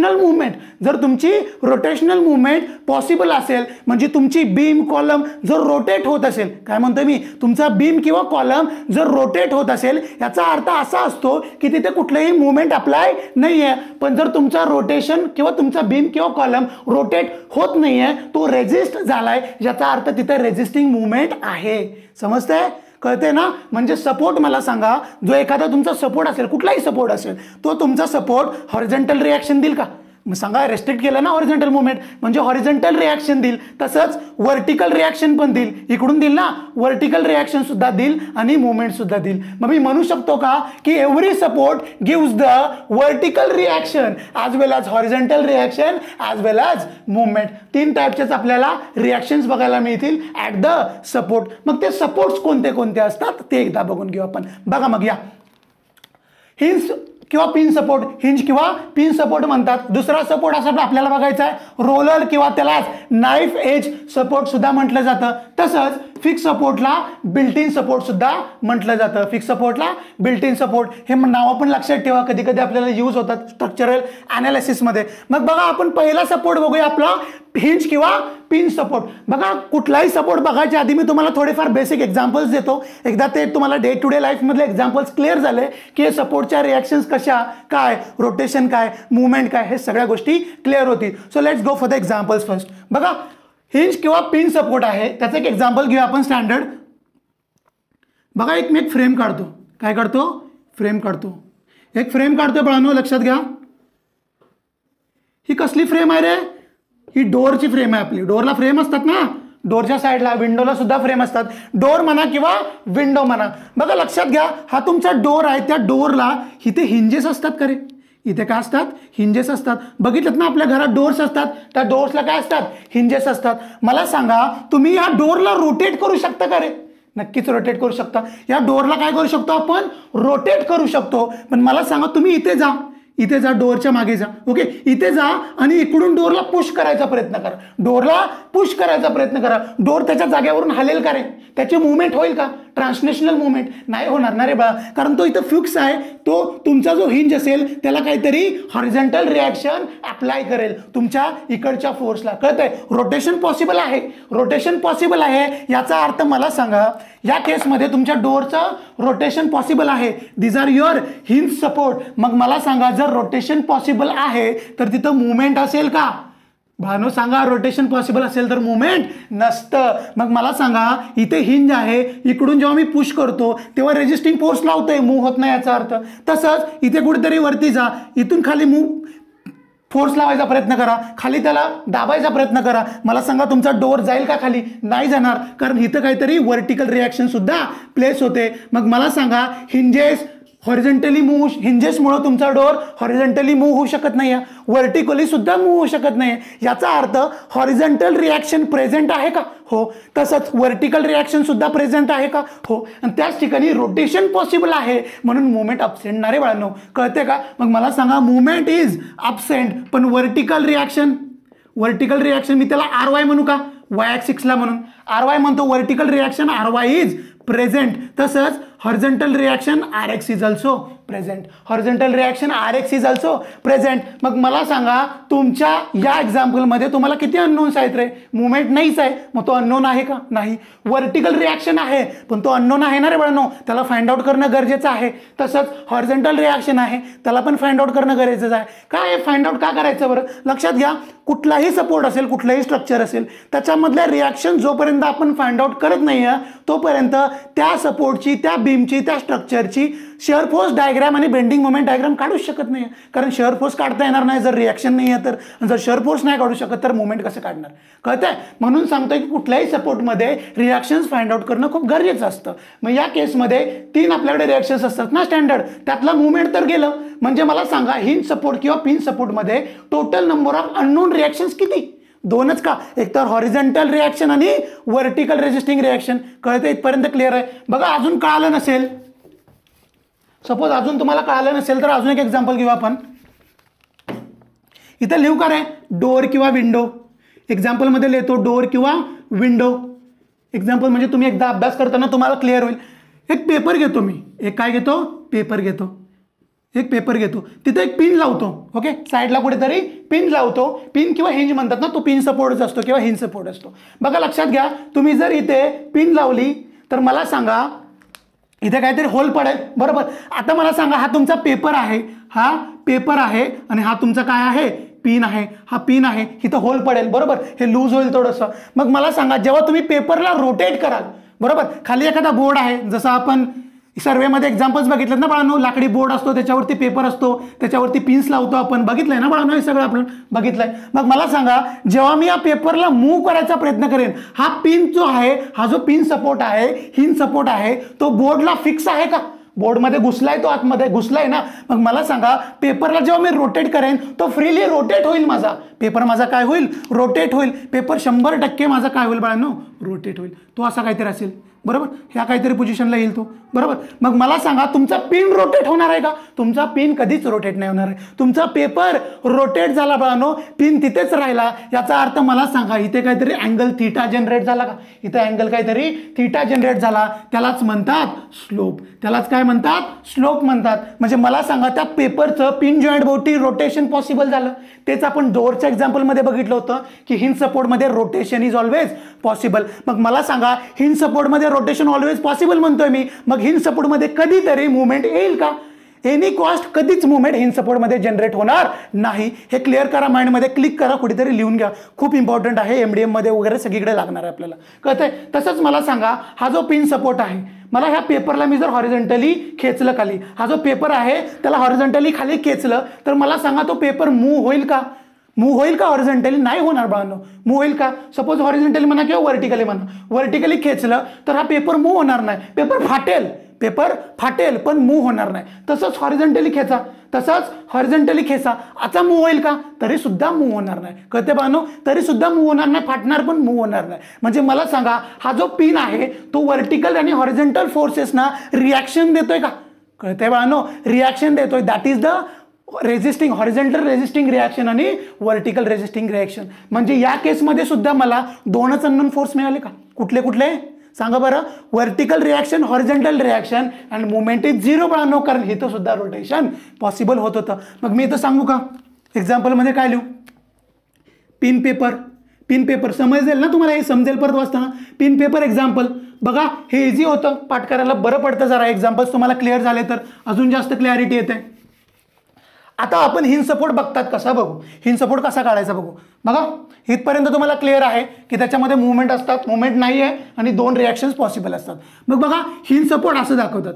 रोटेशनल मुवमेंट पॉसिबल असेल, म्हणजे तुमची बीम कॉलम जर रोटेट होत असेल, काय म्हणतोय मी, तुमचा बीम किंवा कॉलम जर रोटेट होत असेल याचा अर्थ असा असतो की तिथे कुठलेही मुवमेंट अप्लाय नाहीये. पण जर तुमचा रोटेशन किंवा तुमचा बीम किंवा कॉलम रोटेट होत नाहीये, तो रेजिस्ट झालाय, याचा अर्थ तिथे रेजिस्टिंग मुवमेंट आहे. समजतंय? कळते ना? म्हणजे सपोर्ट मला सांगा, जो एखादा तुमचा सपोर्ट असेल, कुठलाही सपोर्ट असेल, तो तुमचा सपोर्ट हॉरिझॉन्टल रिॲक्शन देईल का? मग सांगा, रेस्ट्रिक्ट केलं ना हॉरिझॉन्टल मुवमेंट, म्हणजे हॉरिझॉन्टल रिॲक्शन देईल. तसंच व्हर्टिकल रिॲक्शन पण देईल, इकडून देईल ना, व्हर्टिकल रिॲक्शन सुद्धा देईल आणि मुवमेंट सुद्धा देईल. मग मी म्हणू शकतो का की every support gives the vertical reaction as well as horizontal reaction as well as movement. 3 टाईपचेच आपल्याला रिॲक्शन्स बघायला मिळतील ॲट द सपोर्ट. मग ते सपोर्ट्स कोणते कोणते असतात ते एकदा बघून घेऊ आपण. बघा मग या, हिंज किंवा पिन सपोर्ट, हिंज किंवा पिन सपोर्ट म्हणतात. दुसरा सपोर्ट असा आपल्याला बघायचा आहे रोलर किंवा त्याला नाईफ एज सपोर्ट सुद्धा म्हटलं जातं. तसंच फिक्स सपोर्टला बिल्ट इन सपोर्ट सुद्धा म्हटलं जातं. फिक्स सपोर्टला बिल्ट इन सपोर्ट हे नावं पण लक्षात ठेवा, कधी कधी आपल्याला यूज होतात स्ट्रक्चरल अनालिसिसमध्ये. मग बघा, आपण पहिला सपोर्ट बघूया आपला हिंज किंवा पिन सपोर्ट. बघा, कुठलाही सपोर्ट बघायच्या आधी मी तुम्हाला थोडेफार बेसिक एक्झाम्पल्स देतो. एकदा ते तुम्हाला डे टू डे लाईफमधले एक्झाम्पल्स क्लिअर झाले की सपोर्टच्या रिॲक्शन्स कशा, काय रोटेशन, काय मुवमेंट, काय हे सगळ्या गोष्टी क्लिअर होतील. So let's go for the examples first. बघा, हिंज किंवा पिन सपोर्ट आहे, त्याचं एक एक्झाम्पल घेऊया आपण स्टँडर्ड. बघा, मी एक फ्रेम काढतो. काय काढतो? फ्रेम काढतो. एक फ्रेम काढतोय बाळांनो, लक्षात घ्या. ही कसली फ्रेम आहे रे? ही डोअरची फ्रेम आहे आपली. डोअरला फ्रेम असतात ना, डोअरच्या साईडला, विंडोला सुद्धा फ्रेम असतात. डोअर म्हणा किंवा विंडो म्हणा. बघा, लक्षात घ्या, हा तुमचा डोअर आहे, त्या डोअरला इथे हिंजेस असतात का रे? इथे काय असतात? हिंजेस असतात. बघितलं ना, आपल्या घरात डोअर्स असतात, त्या डोअर्सला काय असतात? हिंजेस असतात. मला सांगा, तुम्ही या डोअरला रोटेट करू शकता का रे? नक्कीच रोटेट करू शकता. या डोअरला काय करू शकतो आपण? रोटेट करू शकतो. पण मला सांगा, तुम्ही इथे जा, डोअरच्या मागे जा. ओके, इथे जा आणि इकडून डोअरला पुश करायचा प्रयत्न करा. डोअर त्याच्या जागेवरून हलेल का रे? त्याची मुवमेंट होईल का? ट्रान्सलेशनल मुवमेंट नाही होणार ना रे बा, कारण तो इथं फिक्स आहे. तो तुमचा जो हिंज असेल त्याला काहीतरी हॉरिझॉन्टल रिॲक्शन अप्लाय करेल तुमच्या इकडच्या फोर्सला. कळतंय? रोटेशन पॉसिबल आहे याचा अर्थ मला सांगा, या केसमध्ये तुमच्या डोअरचं रोटेशन पॉसिबल आहे. These are your hinge support. मग मला सांगा जर रोटेशन पॉसिबल आहे तर तिथं मुवमेंट असेल का? भानो सांगा, रोटेशन पॉसिबल असेल तर मुवमेंट नसतं. मग मला सांगा इथे हिंज आहे, इकडून जेव्हा मी पुश करतो तेव्हा रेजिस्टिंग फोर्स लावतोय, मूव्ह होत नाही याचा अर्थ. तसंच इथे कुठेतरी वरती जा, इथून खाली फोर्स लावायचा प्रयत्न करा, खाली त्याला दाबायचा प्रयत्न करा. मला सांगा तुमचा डोअर जाईल का खाली? नाही जाणार, कारण इथं काहीतरी व्हर्टिकल रिॲक्शन सुद्धा प्लेस होते. मग मला सांगा हिंजेस हॉरिझॉन्टली मूव्ह, हिंजेसमुळे तुमचा डोअर हॉरिझॉन्टली मूव्ह होऊ शकत नाही, व्हर्टिकली सुद्धा मूव्ह होऊ शकत नाही. याचा अर्थ हॉरिझॉन्टल रिॲक्शन प्रेझेंट आहे का? हो. तसंच व्हर्टिकल रिॲक्शन सुद्धा प्रेझेंट आहे का? हो. आणि त्याच ठिकाणी रोटेशन पॉसिबल आहे, म्हणून मुवमेंट अबसेंट ना रे बाळांनो, कळते का? मग मला सांगा मुवमेंट इज अबसेंट, पण व्हर्टिकल रिॲक्शन मी त्याला RY म्हणू का? Y ॲक्सिसला म्हणून RY म्हणतो. Vertical reaction RY is present. तसंच horizontal reaction RX is also present. Horizontal reaction RX is also present. मग मला सांगा तुमच्या या एक्झाम्पलमध्ये तुम्हाला किती अननोन्स आहेत रे? मुवमेंट नाहीच आहे, मग तो अननोन आहे का? नाही. व्हर्टिकल रिॲक्शन आहे पण तो अननोन आहे ना रे बाळांनो, त्याला फाइंड आउट करणं गरजेचं आहे. तसंच हॉरिझॉन्टल रिॲक्शन आहे, त्याला पण फाइंड आउट करणं गरजेचं आहे. काय फाइंड आउट का करायचं बरं? लक्षात घ्या, कुठलाही सपोर्ट असेल, कुठलाही स्ट्रक्चर असेल, त्याच्यामधल्या रिॲक्शन जोपर्यंत आपण फाइंड आउट करत नाही तोपर्यंत त्या सपोर्टची, त्या बीमची, त्या स्ट्रक्चरची शिअर फोर्स डायग्राम आणि बेंडिंग मोमेंट डायग्राम काढूच शकत नाही. कारण शिअर फोर्स काढता येणार नाही जर रिॲक्शन नाही आहे तर. जर शिअर फोर्स नाही काढू शकत तर मुवमेंट कसं काढणार? कळतंय? म्हणून सांगतोय की कुठल्याही सपोर्टमध्ये रिॲक्शन्स फाइंड आउट करणं खूप गरजेचं असतं. मग या केसमध्ये 3 आपल्याकडे रिॲक्शन्स असतात ना स्टँडर्ड, त्यातला मुवमेंट तर गेलं. म्हणजे मला सांगा हिंज सपोर्ट किंवा पिन सपोर्टमध्ये total number of unknown reactions किती? 2च का? एक तर हॉरिझॉन्टल रिॲक्शन आणि व्हर्टिकल रेजिस्टिंग रिॲक्शन. कळतं? इथपर्यंत क्लिअर आहे? बघा अजून कळालं नसेल, सपोज अजून तुम्हाला कळालं नसेल तर अजून एक एक्झाम्पल घेऊ आपण. इथं लिहू का रे? डोअर किंवा विंडो. एक्झाम्पलमध्ये लिहितो डोअर किंवा विंडो. एक्झाम्पल म्हणजे तुम्ही एकदा अभ्यास करताना तुम्हाला क्लिअर होईल. एक पेपर घेतो मी, एक काय घेतो? पेपर घेतो. एक पेपर घेतो, तिथे एक पिन लावतो. ओके, साईडला कुठेतरी पिन लावतो. पिन किंवा हिंज म्हणतात ना, तो पिन सपोर्टच असतो किंवा हिंज सपोर्ट असतो. बघा लक्षात घ्या, तुम्ही जर इथे पिन लावली तर मला सांगा इथे काहीतरी होल पडेल, बरोबर? आता मला सांगा हा तुमचा पेपर आहे, हा पेपर आहे आणि हा तुमचा काय आहे? पिन आहे. हा पिन आहे, इथं होल पडेल, बरोबर? हे लूज होईल थोडंसं. मग मला सांगा जेव्हा तुम्ही पेपरला रोटेट कराल, बरोबर, खाली एखादा बोर्ड आहे, जसं आपण सर्वेमध्ये एक्झाम्पल्स बघितलेत ना बाळांनो, लाकडी बोर्ड असतो, त्याच्यावरती पेपर असतो, त्याच्यावरती पिन्स लावतो आपण, बघितलंय ना बाळांनो? हे सगळं आपण बघितलंय. मग मला सांगा जेव्हा मी या पेपरला मूव्ह करायचा प्रयत्न करेन, हा पिन जो आहे, हा जो पिन सपोर्ट आहे, हिंज सपोर्ट आहे, तो बोर्डला फिक्स आहे का? बोर्डमध्ये घुसलाय, तो आतमध्ये घुसलाय ना. मग मला सांगा पेपरला जेव्हा मी रोटेट करेन तो फ्रीली रोटेट होईल. माझा पेपर माझा काय होईल? रोटेट होईल. पेपर 100% माझा काय होईल बाळांनो? रोटेट होईल. तो असा काहीतरी असेल, बरोबर? ह्या काहीतरी पोझिशनला येईल तो, बरोबर? मग मला सांगा तुमचा पिन रोटेट होणार आहे का? तुमचा पिन कधीच रोटेट नाही होणार आहे. तुमचा पेपर रोटेट झाला बाळांनो, पिन तिथेच राहिला. याचा अर्थ मला सांगा इथे काहीतरी अँगल थीटा जनरेट झाला का? इथे अँगल काहीतरी थीटा जनरेट झाला, त्यालाच म्हणतात स्लोप. त्यालाच काय म्हणतात? स्लोप म्हणतात. म्हणजे मला सांगा त्या पेपरचं पिन जॉईंट भोवती रोटेशन पॉसिबल झालं. तेच आपण डोअरच्या एक्झाम्पलमध्ये बघितलं होतं की हिंज सपोर्टमध्ये रोटेशन इज ऑलवेज पॉसिबल. मग मला सांगा हिंज सपोर्टमध्ये रोटेशन ऑलवेज पॉसिबल म्हणतोय मी, मग हिंज सपोर्टमध्ये कधीतरी मुवमेंट येईल का? एनी कॉस्ट कधीच मुवमेंट हिंज सपोर्टमध्ये जनरेट होणार नाही. हे क्लिअर करा, माइंडमध्ये क्लिक करा, कुठेतरी लिहून घ्या. खूप इम्पॉर्टंट आहे, MDM मध्ये वगैरे सगळीकडे लागणार आहे आपल्याला, कळतंय? तसंच मला सांगा हा जो पिन सपोर्ट आहे, मला ह्या पेपरला मी जर हॉरिझॉन्टली खेचलं खाली, हा जो पेपर आहे त्याला हॉरिझॉन्टली खाली खेचलं तर मला सांगा तो पेपर मूव्ह होईल का? मूव्ह होईल का? हॉरिझॉन्टली नाही होणार बाळांनो. मूव्ह होईल का? सपोज हॉरिझॉन्टली म्हणा किंवा व्हर्टिकली म्हणा, व्हर्टिकली खेचलं तर हा पेपर मूव्ह होणार नाही, पेपर फाटेल. पेपर फाटेल पण मूव्ह होणार नाही. तसंच हॉरिझॉन्टली खेचा, तसंच हॉरिझॉन्टली खेचा, आता मूव्ह होईल का? तरी सुद्धा मूव्ह होणार नाही. कळते बाळांनो? तरी सुद्धा मूव्ह होणार नाही, फाटणार पण मूव्ह होणार नाही. म्हणजे मला सांगा हा जो पिन आहे तो व्हर्टिकल आणि हॉरिझॉन्टल फोर्सेसना रिॲक्शन देतोय का? कळते बाळांनो? रिॲक्शन देतोय. That is the resisting, horizontal resisting reaction आणि व्हर्टिकल रेजिस्टिंग रिॲक्शन. म्हणजे या केसमध्ये सुद्धा मला 2च अननोन फोर्स मिळाले का? कुठले कुठले सांगा बरं? Vertical reaction, horizontal reaction and movement is 0 बाळांनो, कारण इथं सुद्धा रोटेशन पॉसिबल होत होतं. मग मी इथं सांगू का एक्झाम्पलमध्ये काय लिहू? Pin paper. पिन पेपर समजेल ना तुम्हाला? हे समजेल परत वाचताना. पिन पेपर एक्झाम्पल, बघा हे इझी होतं पाठ करायला, बरं पडतं जरा. एक्झाम्पल्स तुम्हाला क्लिअर झाले तर अजून जास्त क्लॅरिटी येते. आता आपण हिंज सपोर्ट बघतात कसा बघू, हिंज सपोर्ट कसा काढायचा बघू. बघा इथपर्यंत तुम्हाला क्लिअर आहे की त्याच्यामध्ये मुवमेंट असतात, मुवमेंट नाही आहे आणि 2 रिॲक्शन्स पॉसिबल असतात. मग बघा हिंज सपोर्ट असं दाखवतात,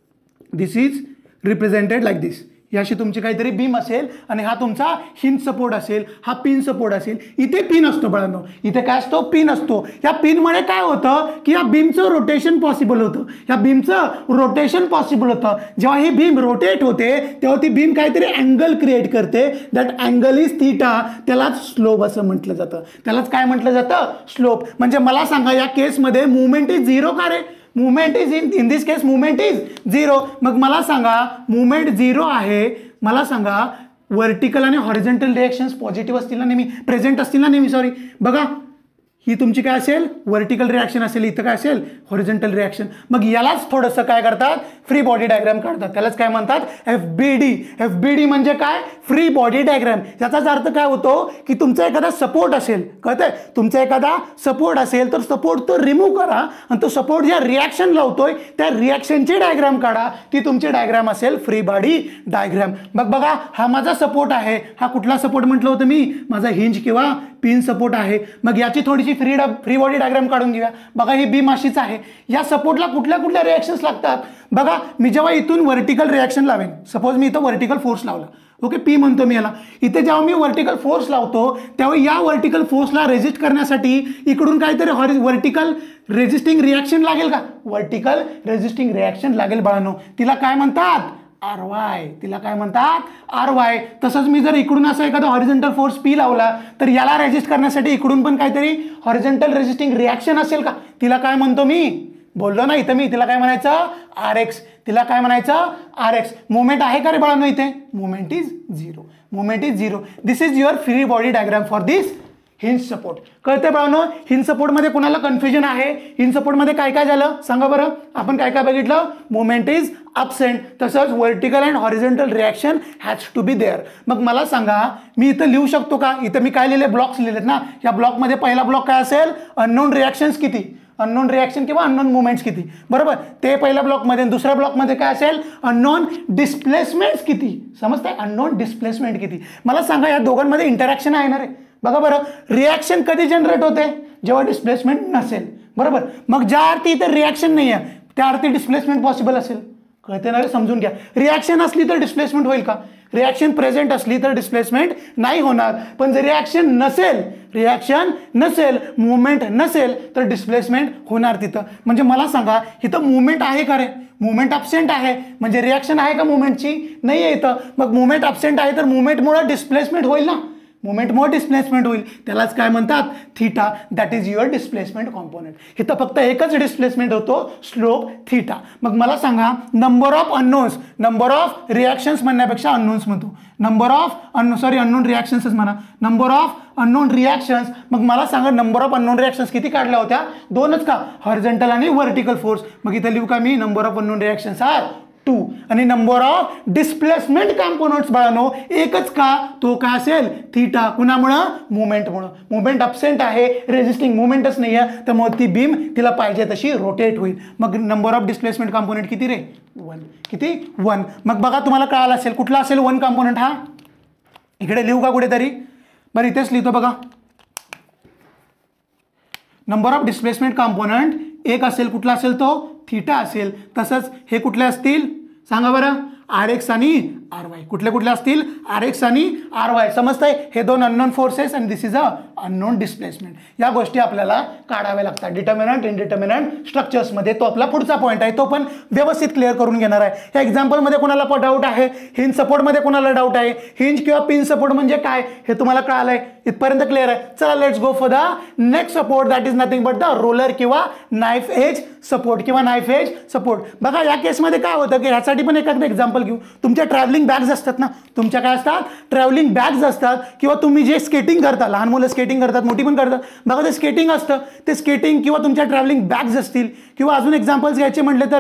this is represented like this. याशी तुमची काहीतरी बीम असेल आणि हा तुमचा हिंज सपोर्ट असेल, हा पिन सपोर्ट असेल. इथे पिन असतो बाळांनो, इथे काय असतो, पिन असतो. या पिनमुळे काय होतं की या बीमचं रोटेशन पॉसिबल होतं, या बीमचं रोटेशन पॉसिबल होतं. जेव्हा ही बीम रोटेट होते तेव्हा ती बीम काहीतरी अँगल क्रिएट करते, दॅट अँगल इज थीटा. त्यालाच स्लोप असं म्हटलं जातं, त्यालाच काय म्हटलं जातं, स्लोप. म्हणजे मला सांगा या केसमध्ये मुवमेंट इज झिरो का रे, movement is in this case movement is zero. मग मला सांगा मुवमेंट झिरो आहे, मला सांगा वर्टिकल आणि हॉरिझॉन्टल रिॲक्शन्स पॉझिटिव्ह असतील ना नेहमी, प्रेझेंट असतील ना नेहमी. सॉरी बघा ही तुमची काय असेल, वर्टिकल रिॲक्शन असेल, इथं काय असेल, हॉरिझॉन्टल रिॲक्शन. मग यालाच थोडंसं काय करतात, फ्री बॉडी डायग्राम काढतात. त्यालाच काय म्हणतात, FBD. FBD म्हणजे काय, फ्री बॉडी डायग्राम. याचाच अर्थ काय होतो की तुमचा एखादा सपोर्ट असेल, कळतंय, तुमचा एखादा सपोर्ट असेल तर सपोर्ट तो रिमूव्ह करा आणि तो सपोर्ट ज्या रिॲक्शन लावतोय त्या रिॲक्शनची डायग्राम काढा, ती तुमची डायग्राम असेल फ्री बॉडी डायग्राम. मग बघा हा माझा सपोर्ट आहे, हा कुठला सपोर्ट म्हटलं होतं मी, माझा हिंज किंवा पिन सपोर्ट आहे. मग याची थोडीशी फ्री बॉडी डायग्राम काढून घेऊया. बघा ही बीम अशीच आहे, या सपोर्टला कुठल्या कुठल्या रिॲक्शन्स लागतात. बघा मी जेव्हा इथून वर्टिकल रिॲक्शन लावेन, सपोज मी इथं वर्टिकल फोर्स लावला, ओके, पी म्हणतो मी याला. इथे जेव्हा मी वर्टिकल फोर्स लावतो तेव्हा या वर्टिकल फोर्सला रेजिस्ट करण्यासाठी इकडून काहीतरी वर्टिकल रेजिस्टिंग रिॲक्शन लागेल का, वर्टिकल रेजिस्टिंग रिॲक्शन लागेल बाळांनो. तिला काय म्हणतात, RY. तिला काय म्हणतात, RY. तसंच मी जर इकडून असं एखादा हॉरिझॉन्टल फोर्स पी लावला तर याला रेजिस्ट करण्यासाठी इकडून पण काहीतरी हॉरिझॉन्टल रेजिस्टिंग रिॲक्शन असेल का, तिला काय म्हणतो मी, बोललो ना इथं मी, तिला काय म्हणायचं, RX. तिला काय म्हणायचं, RX. मुवमेंट आहे का रे बाळांनो इथे, movement is zero, movement is zero. This is your free body diagram for this hinge support. कळते बाळांनो, हिंज सपोर्टमध्ये कोणाला कन्फ्युजन आहे, हिंज सपोर्टमध्ये काय काय झालं सांगा बरं, आपण काय काय बघितलं, मुवमेंट इज अपसेंट, तसंच vertical and horizontal reaction has to be there. मग मला सांगा मी इथं लिहू शकतो का, इथं मी काय लिहिले, ब्लॉक्स लिहिलेत ना, या ब्लॉकमध्ये पहिला ब्लॉक काय असेल, अननोन रिॲक्शन्स किती, अननोन रिॲक्शन किंवा अननोन मुवमेंट्स किती, बरोबर, ते पहिल्या ब्लॉकमध्ये. दुसऱ्या ब्लॉकमध्ये काय असेल, अननोन डिस्प्लेसमेंट्स किती, समजतंय, अननोन डिस्प्लेसमेंट किती. मला सांगा या दोघांमध्ये इंटरॅक्शन आहे ना रे. बघा बरं रिॲक्शन कधी जनरेट होते, जेव्हा डिस्प्लेसमेंट नसेल, बरोबर. मग ज्या अर्थी इथं रिॲक्शन नाही आहे त्या अर्थी डिस्प्लेसमेंट पॉसिबल असेल, कळते ना रे, समजून घ्या. रिॲक्शन असली तर डिस्प्लेसमेंट होईल का, रिॲक्शन प्रेझेंट असली तर डिस्प्लेसमेंट नाही होणार. पण जर रिॲक्शन नसेल मुवमेंट नसेल तर डिस्प्लेसमेंट होणार तिथं. म्हणजे मला सांगा इथं मुवमेंट आहे का रे, मुवमेंट अब्सेंट आहे, म्हणजे रिॲक्शन आहे का मुवमेंटची, नाही आहे इथं. मग मुवमेंट अब्सेंट आहे तर मुवमेंटमुळे डिस्प्लेसमेंट होईल ना, मुवमेंटमुळे डिस्प्लेसमेंट होईल, त्यालाच काय म्हणतात, theta. That is your displacement component. इथं फक्त एकच डिस्प्लेसमेंट होतो, स्लोप थीटा. मग मला सांगा number of unknowns, number of reactions म्हणण्यापेक्षा अननोन्स म्हणतो, नंबर ऑफ अननोन रिॲक्शन्सच म्हणा, नंबर ऑफ अननोन रिॲक्शन्स. मग मला सांगा नंबर ऑफ अननोन रिॲक्शन्स किती काढल्या होत्या, दोनच का, हॉरिझॉन्टल आणि वर्टिकल फोर्स. मग इथं लिहू का मी, number of unknown reactions are 2 आणि नंबर ऑफ डिस्प्लेसमेंट कॉम्पोनंट्स बाळांनो एकच का, तो काय असेल, थीटा. कुणामुळं, मुवमेंटमुळं. मुवमेंट अब्सेंट आहे, रेजिस्टिंग मुवमेंटच नाही आहे, त्यामुळे ती बीम तिला पाहिजे तशी रोटेट होईल. मग नंबर ऑफ डिस्प्लेसमेंट कॉम्पोनंट किती रे, 1. किती, 1. मग बघा तुम्हाला कळालं असेल कुठला असेल 1 कॉम्पोनंट, हा इकडे लिहू का कुठेतरी, बरं इथेच लिहितो बघा. नंबर ऑफ डिस्प्लेसमेंट कॉम्पोनंट एक असेल, कुठला असेल तो, थीटा असेल. तसंच हे कुठले असतील सांगा बरं, RX आणि RY. कुठले कुठले असतील, RX आणि RY. समजतंय, हे दोन अननोन फोर्सेस आणि this is a unknown displacement. या गोष्टी आपल्याला काढाव्या लागतात डिटर्मिनंट इनडिटर्मिनंट स्ट्रक्चर्समध्ये. तो आपला पुढचा पॉईंट आहे, तो पण व्यवस्थित क्लिअर करून घेणार आहे. या एक्झाम्पलमध्ये कोणाला डाऊट आहे, हिंज सपोर्टमध्ये कोणाला डाऊट आहे, हिंज किंवा पिन सपोर्ट म्हणजे काय हे तुम्हाला कळालंय, इथपर्यंत क्लिअर आहे. चला let's go for the next support, that is nothing but the roller किंवा नाईफ एज सपोर्ट किंवा नाईफ एज सपोर्ट. बघा या केसमध्ये काय होतं की ह्यासाठी पण एखादं एक्झाम्पल घेऊ. तुमच्या ट्रॅव्हलिंग बॅग्स असतात ना, तुमच्या काय असतात, ट्रॅव्हलिंग बॅग्स असतात, किंवा तुम्ही जे स्केटिंग करता, लहान मुलं स्केटिंग करतात, मोठी पण करतात, बघा ते स्केटिंग असतं, ते स्केटिंग किंवा तुमच्या ट्रॅव्हलिंग बॅग्स असतील. किंवा अजून एक्झाम्पल्स घ्यायचे म्हटले तर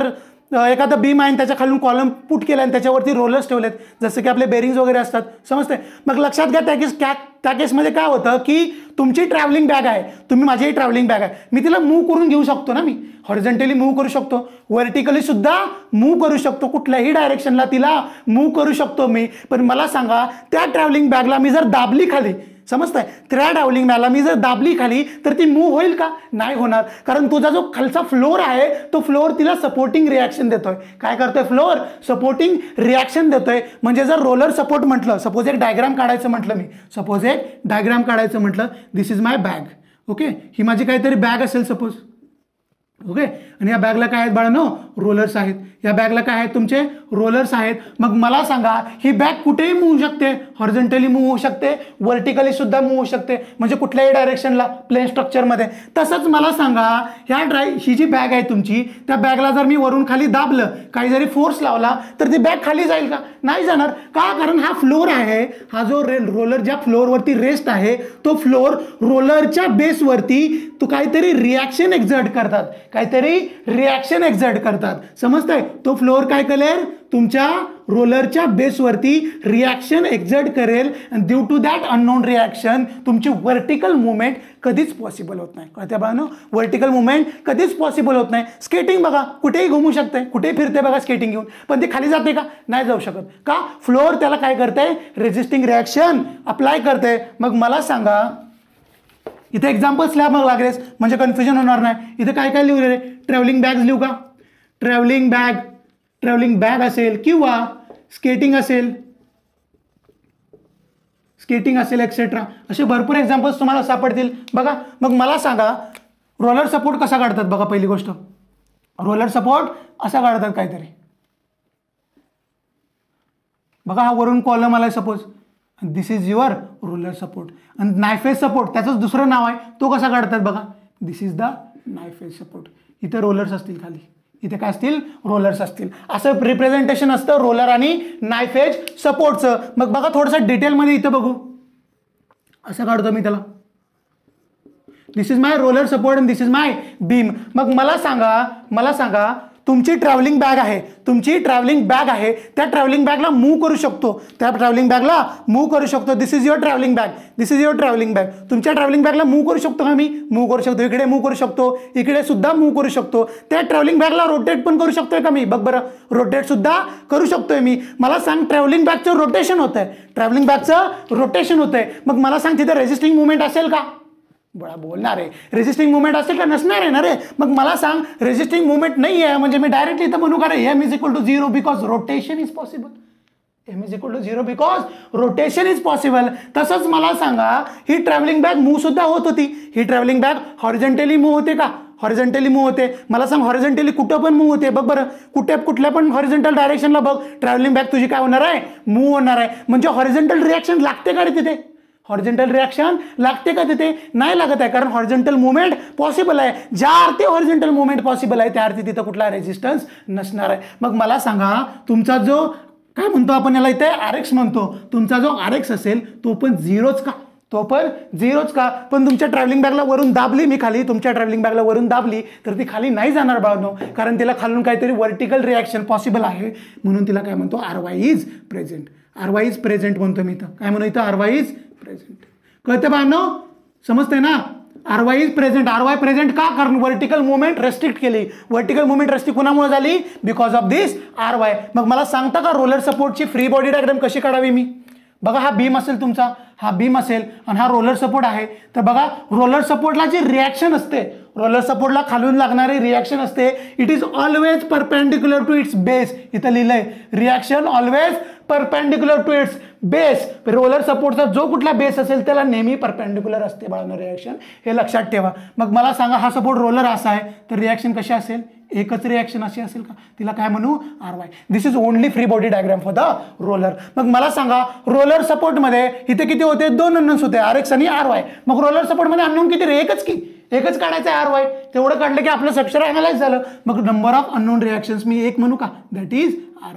एखादा बीम आहे आणि त्याच्या खालून कॉलम पुट केला आणि त्याच्यावरती रोलर्स ठेवलेत, जसं की आपले बेरिंग्स वगैरे असतात, समजते. मग लक्षात घ्या त्या केसमध्ये काय होतं की तुमची ट्रॅव्हलिंग बॅग आहे, तुम्ही माझी ट्रॅव्हलिंग बॅग आहे, मी तिला मूव्ह करून घेऊ शकतो ना, मी हॉरिझॉन्टली मूव्ह करू शकतो, व्हर्टिकली सुद्धा मूव्ह करू शकतो, कुठल्याही डायरेक्शनला तिला मूव्ह करू शकतो मी. पण मला सांगा त्या ट्रॅव्हलिंग बॅगला मी जर दाबली खाली, समजताय, त्या ट्रॅव्हलिंग बॅगला मी जर दाबली खाली तर ती मूव्ह होईल का? नाही होणार, कारण तुझा जो खालचा फ्लोअर आहे तो फ्लोअर तिला सपोर्टिंग रिॲक्शन देतोय. काय करतोय? फ्लोअर सपोर्टिंग रिॲक्शन देतोय. म्हणजे जर रोलर सपोर्ट म्हटलं, सपोज एक डायग्राम काढायचं म्हटलं, मी सपोज एक डायग्राम काढायचं म्हटलं, this is my bag, okay, ही माझी काहीतरी बॅग असेल सपोज, ओके, आणि या बॅगला काय आहेत बाळांनो? रोलर्स आहेत. या बॅगला काय आहेत? तुमचे रोलर्स आहेत. मग मला सांगा ही बॅग कुठेही मूव्ह होऊ शकते, हॉरिझॉन्टली मूव्ह होऊ शकते, व्हर्टिकली सुद्धा मूव्ह होऊ शकते, म्हणजे कुठल्याही डायरेक्शनला प्लेन स्ट्रक्चरमध्ये. तसंच मला सांगा ही जी बॅग आहे तुमची, त्या बॅगला जर मी वरून खाली दाबलं, काही जरी फोर्स लावला तर ती बॅग खाली जाईल का? नाही जाणार. का? कारण हा फ्लोअर आहे, हा जो रोलर ज्या फ्लोअरवरती रेस्ट आहे तो फ्लोअर रोलरच्या बेसवरती तो काहीतरी रिॲक्शन एक्झर्ट करतात, काहीतरी रिॲक्शन एक्झर्ट करतात, समजतंय. तो फ्लोअर काय करेल? तुमच्या रोलरच्या बेसवरती रिॲक्शन एक्झर्ट करेल आणि due to that unknown reaction तुमची व्हर्टिकल मुवमेंट कधीच पॉसिबल होत नाही. कळते बाळांनो? व्हर्टिकल मुवमेंट कधीच पॉसिबल होत नाही. स्केटिंग बघा, कुठेही घुमू शकते, कुठेही फिरते बघा स्केटिंग घेऊन, पण ती खाली जाते का? नाही जाऊ शकत. का? फ्लोअर त्याला काय करते? रेजिस्टिंग रिॲक्शन अप्लाय करते. मग मला सांगा, इथे एक्झाम्पल्स लिहा मग लागलेस, म्हणजे कन्फ्युजन होणार नाही. इथे काय काय लिहिलेलं आहे? ट्रॅव्हलिंग बॅग्स लिहू का? ट्रॅव्हलिंग बॅग असेल किंवा स्केटिंग असेल एक्सेट्रा, असे भरपूर एक्झाम्पल्स तुम्हाला सापडतील बघा. मग मला सांगा रोलर सपोर्ट कसा काढतात? बघा, पहिली गोष्ट रोलर सपोर्ट असा काढतात काहीतरी, बघा, हा वरून कॉलम आलाय suppose, this is your roller support. आणि नाईफ एज सपोर्ट त्याचंच दुसरं नाव आहे, तो कसा काढतात बघा, this is the knife edge support. इथे रोलर्स असतील खाली, इथे काय असतील? रोलर्स असतील. असं रिप्रेझेंटेशन असतं रोलर आणि नाईफ एज सपोर्टचं. मग बघा थोडंसं डिटेलमध्ये इथं बघू, असं काढतो मी त्याला, this is my roller support and this is my beam. मग मला सांगा तुमची ट्रॅव्हलिंग बॅग आहे, त्या ट्रॅव्हलिंग बॅगला मूव्ह करू शकतो, this is your travelling bag, तुमच्या ट्रॅव्हलिंग बॅगला मूव्ह करू शकतो का? मी मूव्ह करू शकतो, इकडे मूव्ह करू शकतो, इकडे सुद्धा मूव्ह करू शकतो. त्या ट्रॅव्हलिंग बॅगला रोटेट पण करू शकतोय का मी? बघ बरं, रोटेट सुद्धा करू शकतोय मी. मला सांग ट्रॅव्हलिंग बॅगचं रोटेशन होतंय, मग मला सांग तिथे रेजिस्टिंग मुवमेंट असेल का? बळा बोलणार आहे, रेजिस्टिंग मुवमेंट असेल का? नसणार आहे ना रे. मग मला सांग रेजिस्टिंग मुवमेंट नाही आहे म्हणजे मी डायरेक्टली इथं म्हणू का रे m is equal to 0 because rotation is possible. m is equal to 0 because rotation is possible. तसंच मला सांगा ही ट्रॅव्हलिंग बॅग मूव्ह सुद्धा होत होती, ही ट्रॅव्हलिंग बॅग हॉरिझॉन्टली मूव्ह होते का? हॉरिझॉन्टली मूव्ह होते. मला सांग हॉरिझॉन्टली कुठं पण मूव्ह होते, बघ बरं, कुठल्या पण हॉरिझॉन्टल डायरेक्शनला बघ ट्रॅव्हलिंग बॅग तुझी काय होणार आहे? मूव्ह होणार आहे. म्हणजे हॉरिझॉन्टल रिॲक्शन लागते का रे तिथे? हॉरिझॉन्टल रिॲक्शन लागते का तिथे? नाही लागत आहे, कारण हॉरिझॉन्टल मुवमेंट पॉसिबल आहे. ज्या अर्थी हॉरिझॉन्टल मुवमेंट पॉसिबल आहे त्या अर्थी तिथं कुठला रेजिस्टन्स नसणार आहे. मग मला सांगा तुमचा जो काय म्हणतो आपण याला इथे RX म्हणतो, तुमचा जो RX असेल तो पण झिरोच का? पण तुमच्या ट्रॅव्हलिंग बॅगला वरून दाबली मी खाली, तुमच्या ट्रॅव्हलिंग बॅगला वरून दाबली तर ती खाली नाही जाणार बाळांनो, कारण तिला खालून काहीतरी व्हर्टिकल रिॲक्शन पॉसिबल आहे, म्हणून तिला काय म्हणतो? RY इज प्रेझेंट म्हणतो मी इथं. काय म्हणू इथं? RY is present. कळतं बाळांनो? समजतंय ना? RY is present. RY present का? कारण व्हर्टिकल मुवमेंट रेस्ट्रिक्ट केली. व्हर्टिकल मुवमेंट रेस्ट्रिक्ट कोणामुळे झाली? Because of this RY. मग मला सांगता का रोलर सपोर्टची फ्री बॉडी डायग्राम कशी काढावी मी? बघा, हा बीम असेल तुमचा, हा बीम असेल आणि हा रोलर सपोर्ट आहे. तर बघा रोलर सपोर्टला जी रिॲक्शन असते, रोलर सपोर्टला खालून लागणारी रिॲक्शन असते, it is always perpendicular to its base. इथं लिहिलंय reaction always perpendicular to its base. Roller सपोर्टचा जो कुठला बेस असेल त्याला नेहमी परपेंडिक्युलर असते बाळांनो रिॲक्शन, हे लक्षात ठेवा. मग मला सांगा हा सपोर्ट रोलर असा आहे तर रिॲक्शन कशी असेल? एकच रिॲक्शन अशी असेल का? तिला काय म्हणू? RY. This is only free body diagram for the roller. मग मला सांगा रोलर सपोर्टमध्ये इथे किती होते? 2 अननोन्स होते, RX आणि RY. मग रोलर सपोर्टमध्ये अननोन किती रे? एकच काढायचं आहे RY. तेवढं काढलं की आपलं स्ट्रक्चर अनालाइज झालं. मग नंबर ऑफ अननोन रिॲक्शन्स मी 1 म्हणू का? That is RY.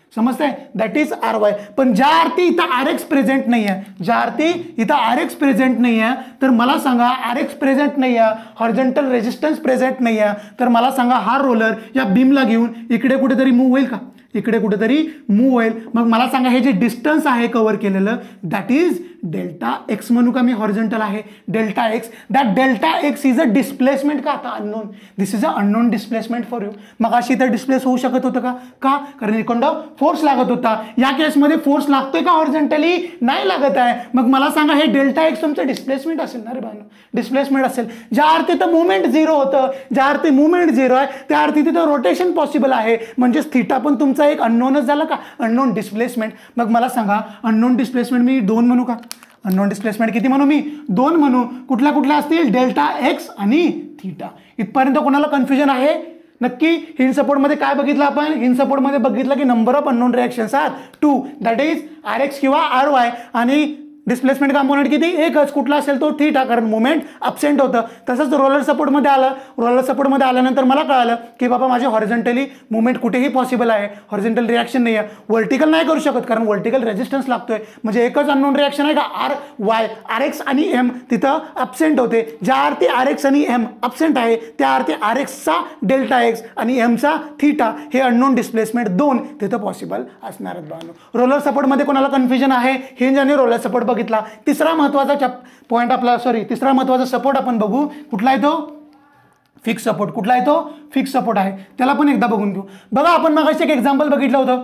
समजतंय, दॅट इज आर वाय. पण ज्या अर्थी इथं आर एक्स प्रेझेंट नाही आहे, ज्या अर्थी इथं आर एक्स प्रेझेंट नाही आहे, तर मला सांगा आर एक्स प्रेझेंट नाही आहे, हॉरिझॉन्टल रेजिस्टन्स प्रेझेंट नाही आहे, तर मला सांगा हा रोलर या बीमला घेऊन इकडे कुठेतरी मूव्ह होईल का, इकडे कुठेतरी मूव्ह होईल. मग मला सांगा हे जे डिस्टन्स आहे कव्हर केलेलं दॅट इज डेल्टा एक्स म्हणू का मी, हॉरिझॉन्टल आहे delta X. That delta X is a displacement का, आता unknown, this is a unknown displacement for you. मग अशी तर डिस्प्लेस होऊ शकत होतं का, का, कारण इकडं फोर्स लागत होता. या केसमध्ये फोर्स लागतोय का हॉरिझॉन्टली, नाही लागत आहे. मग मला सांगा हे डेल्टा एक्स तुमचं डिस्प्लेसमेंट असेल ना रे बाळांनो, डिस्प्लेसमेंट असेल. ज्या अर्थी तर मुवमेंट झिरो होतं, ज्या अर्थी मुवमेंट झिरो आहे त्या अर्थी तिथं रोटेशन पॉसिबल आहे, म्हणजे थीटा पण तुमचा एक अननोनच झाला का, अननोन डिस्प्लेसमेंट. मग मला सांगा अननोन डिस्प्लेसमेंट मी 2 म्हणू का, अननोन डिस्प्लेसमेंट किती म्हणू मी, 2 म्हणू. कुठल्या कुठल्या असतील, डेल्टा एक्स आणि थीटा. इथपर्यंत कोणाला कन्फ्युजन आहे, नक्की. हिंड सपोर्टमध्ये काय बघितलं आपण, हिंड सपोर्टमध्ये बघितलं की number of unknown reactions are 2, that is R X किंवा आर वाय, आणि डिस्प्लेसमेंट कंपोनेंट किती, एकच, कुठला असेल तो थीटा, कारण मुवमेंट अब्सेंट होतं. तसंच रोलर सपोर्टमध्ये आलं, रोलर सपोर्टमध्ये आल्यानंतर मला कळालं की बाबा माझे हॉरिझॉन्टली मुवमेंट कुठेही पॉसिबल आहे, हॉरिझॉन्टल रिॲक्शन नाही आहे. व्हर्टिकल नाही करू शकत कारण व्हर्टिकल रेजिस्टन्स लागतोय, म्हणजे एकच अननोन रिॲक्शन आहे का, आर वाय, आर एक्स आणि एम तिथं अब्सेंट होते. ज्या अर्थी आर एक्स आणि एम अब्सेंट आहे त्या अर्थी आर एक्सचा डेल्टा एक्स आणि एमचा थीटा हे अननोन डिस्प्लेसमेंट 2 तिथं पॉसिबल असणार आहेत. रोलर सपोर्टमध्ये कोणाला कन्फ्युजन आहे, हिंज आणि रोलर सपोर्ट बघितला. तिसरा महत्वाचा पॉईंट आपला, तिसरा महत्वाचा सपोर्ट आपण बघू, कुठला आहे तो, फिक्स सपोर्ट. कुठला आहे तो, फिक्स सपोर्ट आहे, त्याला पण एकदा बघून घेऊ. बघा आपण मगाशी एक एक्झाम्पल बघितलं होतं,